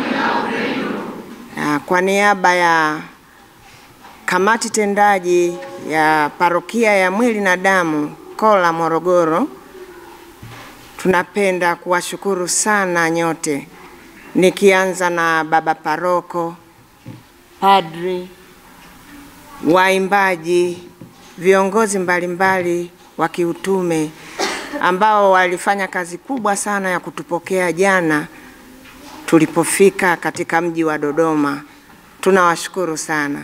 kwa niaba ya kamati tendaji ya parokia ya mwili na damu Kola Morogoro. Tunapenda kuwashukuru sana nyote, nikianza na baba paroko, padri, waimbaji, viongozi mbalimbali wa kiutume ambao walifanya kazi kubwa sana ya kutupokea jana tulipofika katika mji wa Dodoma. Tunawashukuru sana.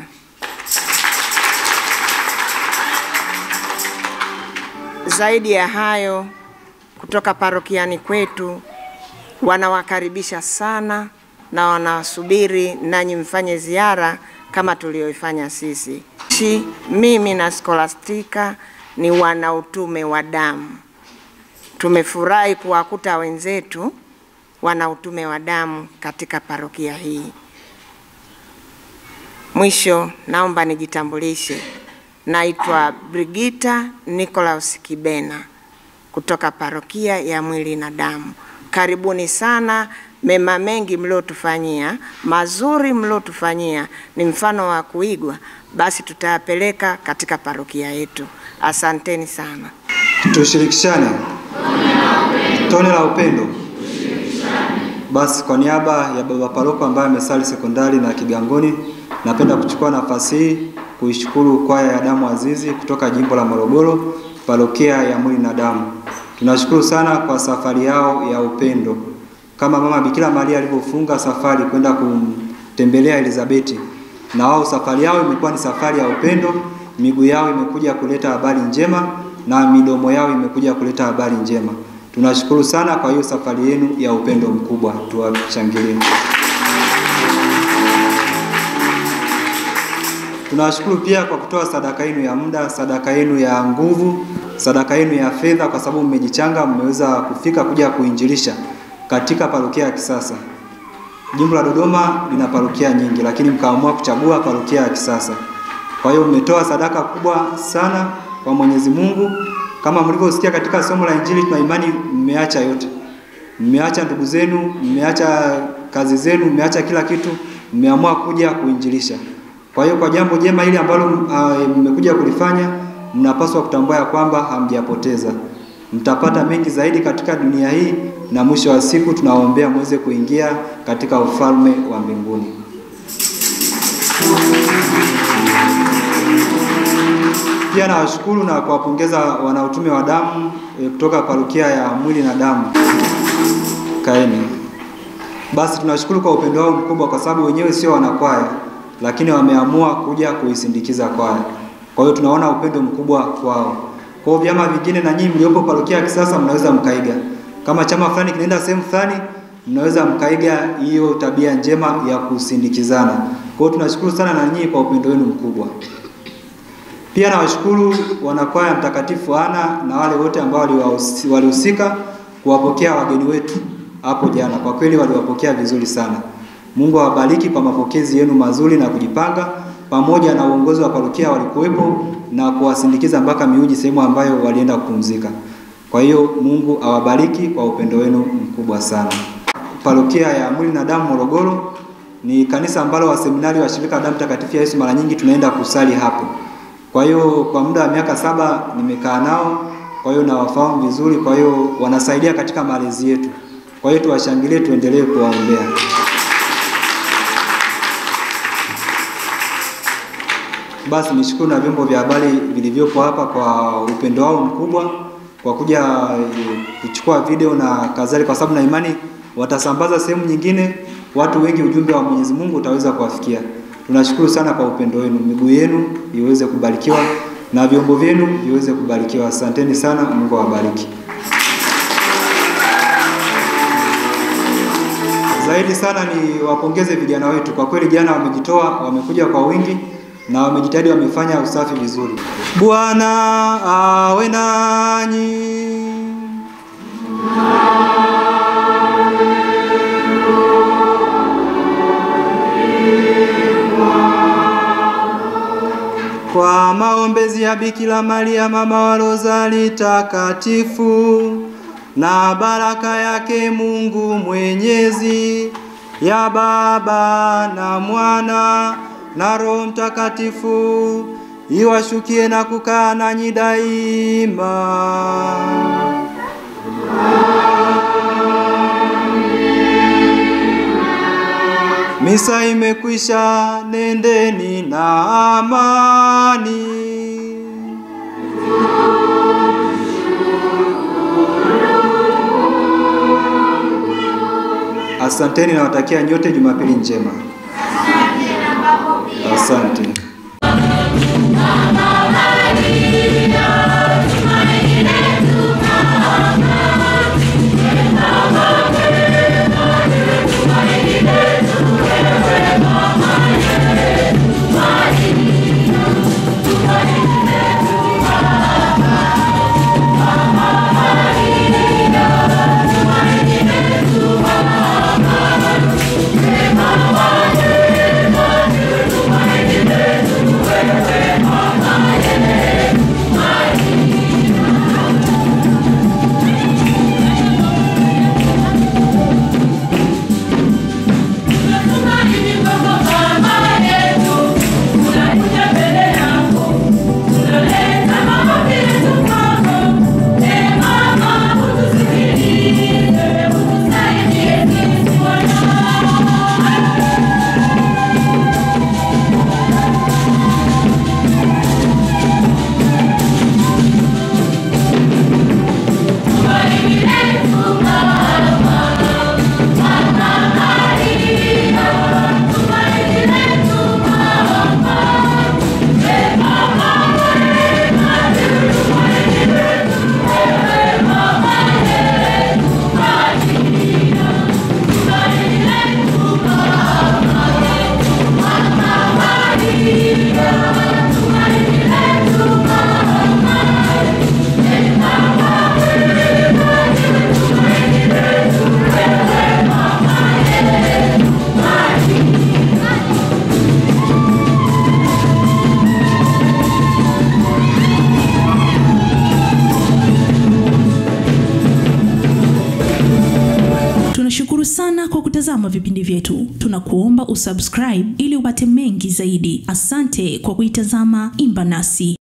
Zaidi ya hayo, kutoka parokiani kwetu wanawakaribisha sana na wanasubiri nanyi mfanye ziara kama tulioifanya sisi. Mimi na Scholastica ni wanautume wa damu. Tumefurahi kuwakuta wenzetu wanautume wa damu katika parokia hii. Mwisho naomba nijitambulishe. Naitwa Brigita Nicolaus Kibena kutoka parokia ya Mwili na Damu. Karibuni sana, mema mengi mliotufanyia, mazuri mliotufanyia ni mfano wa kuigwa, basi tutayapeleka katika parokia yetu. Asanteni sana. Tushirikishane tone la upendo. Basi kwa niaba ya baba paroko ambaye amesali sekondari na Kigangoni, napenda kuchukua nafasi hii kuishukuru kwaya ya damu azizi kutoka jimbo la Morogoro, parokia ya Mwili na Damu. Tunashukuru sana kwa safari yao ya upendo. Kama mama Bikira Maria alivyofunga safari kwenda kumtembelea Elizabeti, na wao safari yao imekuwa ni safari ya upendo. Miguu yao imekuja kuleta habari njema na midomo yao imekuja kuleta habari njema. Tunashukuru sana kwa hiyo safari yenu ya upendo mkubwa. Tuwashangilie. Tunashukuru pia kwa kutoa sadaka yenu ya muda, sadaka yenu ya nguvu, sadaka yenu ya fedha, kwa sababu mmejichanga, mmeweza kufika kuja kuinjilisha katika parokia ya Kisasa. Jimbo la Dodoma lina parokia nyingi, lakini mkaamua kuchagua parokia ya Kisasa. Kwa hiyo mmetoa sadaka kubwa sana kwa Mwenyezi Mungu. Kama mlivyosikia katika somo la Injili, tuna imani mmeacha yote. Mmeacha ndugu zenu, mmeacha kazi zenu, mmeacha kila kitu, mmeamua kuja kuinjilisha. Kwa hiyo kwa jambo jema hili ambalo mmekuja uh, kulifanya, mnapaswa kutambua ya kwamba hamjapoteza. Mtapata mengi zaidi katika dunia hii, na mwisho wa siku tunaombea muweze kuingia katika ufalme wa mbinguni. Pia nawashukuru na kuwapongeza wanautume wa damu e, kutoka parokia ya Mwili na Damu. Kaeni. Basi tunashukuru kwa upendo wao mkubwa, kwa sababu wenyewe sio wanakwaya, lakini wameamua kuja kuisindikiza kwaya. Kwa hiyo tunaona upendo mkubwa kwao. Kwa hiyo vyama vingine na nyinyi mliopo parokia ya Kisasa mnaweza mkaiga. Kama chama fulani kinaenda sehemu fulani, mnaweza mkaiga hiyo tabia njema ya kusindikizana. Kwa hiyo tunashukuru sana na nyinyi kwa upendo wenu mkubwa. Pia nawashukuru wanakwaya Mtakatifu Ana na wale wote ambao walihusika kuwapokea wageni wetu hapo jana. Kwa kweli waliwapokea vizuri sana. Mungu awabariki kwa mapokezi yenu mazuri na kujipanga, pamoja na uongozi wa parokia walikuwepo na kuwasindikiza mpaka Miuji, sehemu ambayo walienda kupumzika. Kwa hiyo Mungu awabariki kwa upendo wenu mkubwa sana. Parokia ya Mwili na Damu Morogoro ni kanisa ambalo wa seminari wa Shirika la Damu Takatifu ya Yesu mara nyingi tunaenda kusali hapo. Kwa hiyo kwa muda wa miaka saba nimekaa nao, kwa hiyo nawafahamu vizuri, kwa hiyo wanasaidia katika malezi yetu. Kwa hiyo tuwashangilie, tuendelee kuwaombea. Basi nishukuru na vyombo vya habari vilivyopo hapa kwa upendo wao mkubwa, kwa kuja kuchukua video na kadhalika, kwa sababu na imani watasambaza sehemu nyingine, watu wengi ujumbe wa Mwenyezi Mungu utaweza kuwafikia. Tunashukuru sana kwa upendo wenu. Miguu yenu iweze kubarikiwa na vyombo vyenu viweze kubarikiwa. Asanteni sana, Mungu awabariki. Zaidi sana ni wapongeze vijana wetu. Kwa kweli jana wamejitoa, wamekuja kwa wingi na wamejitahidi, wamefanya usafi vizuri. Bwana awe nanyi. Kwa maombezi ya Bikira Maria mama wa Rozari takatifu na baraka yake Mungu Mwenyezi, ya Baba na Mwana na Roho Mtakatifu, iwashukie na kukaa nanyi daima. Misa imekwisha, nendeni na amani. Asanteni na watakia nyote Jumapili njema. Asante. Mama, kutazama vipindi vyetu. Tunakuomba usubscribe ili upate mengi zaidi. Asante kwa kuitazama Imba Nasi.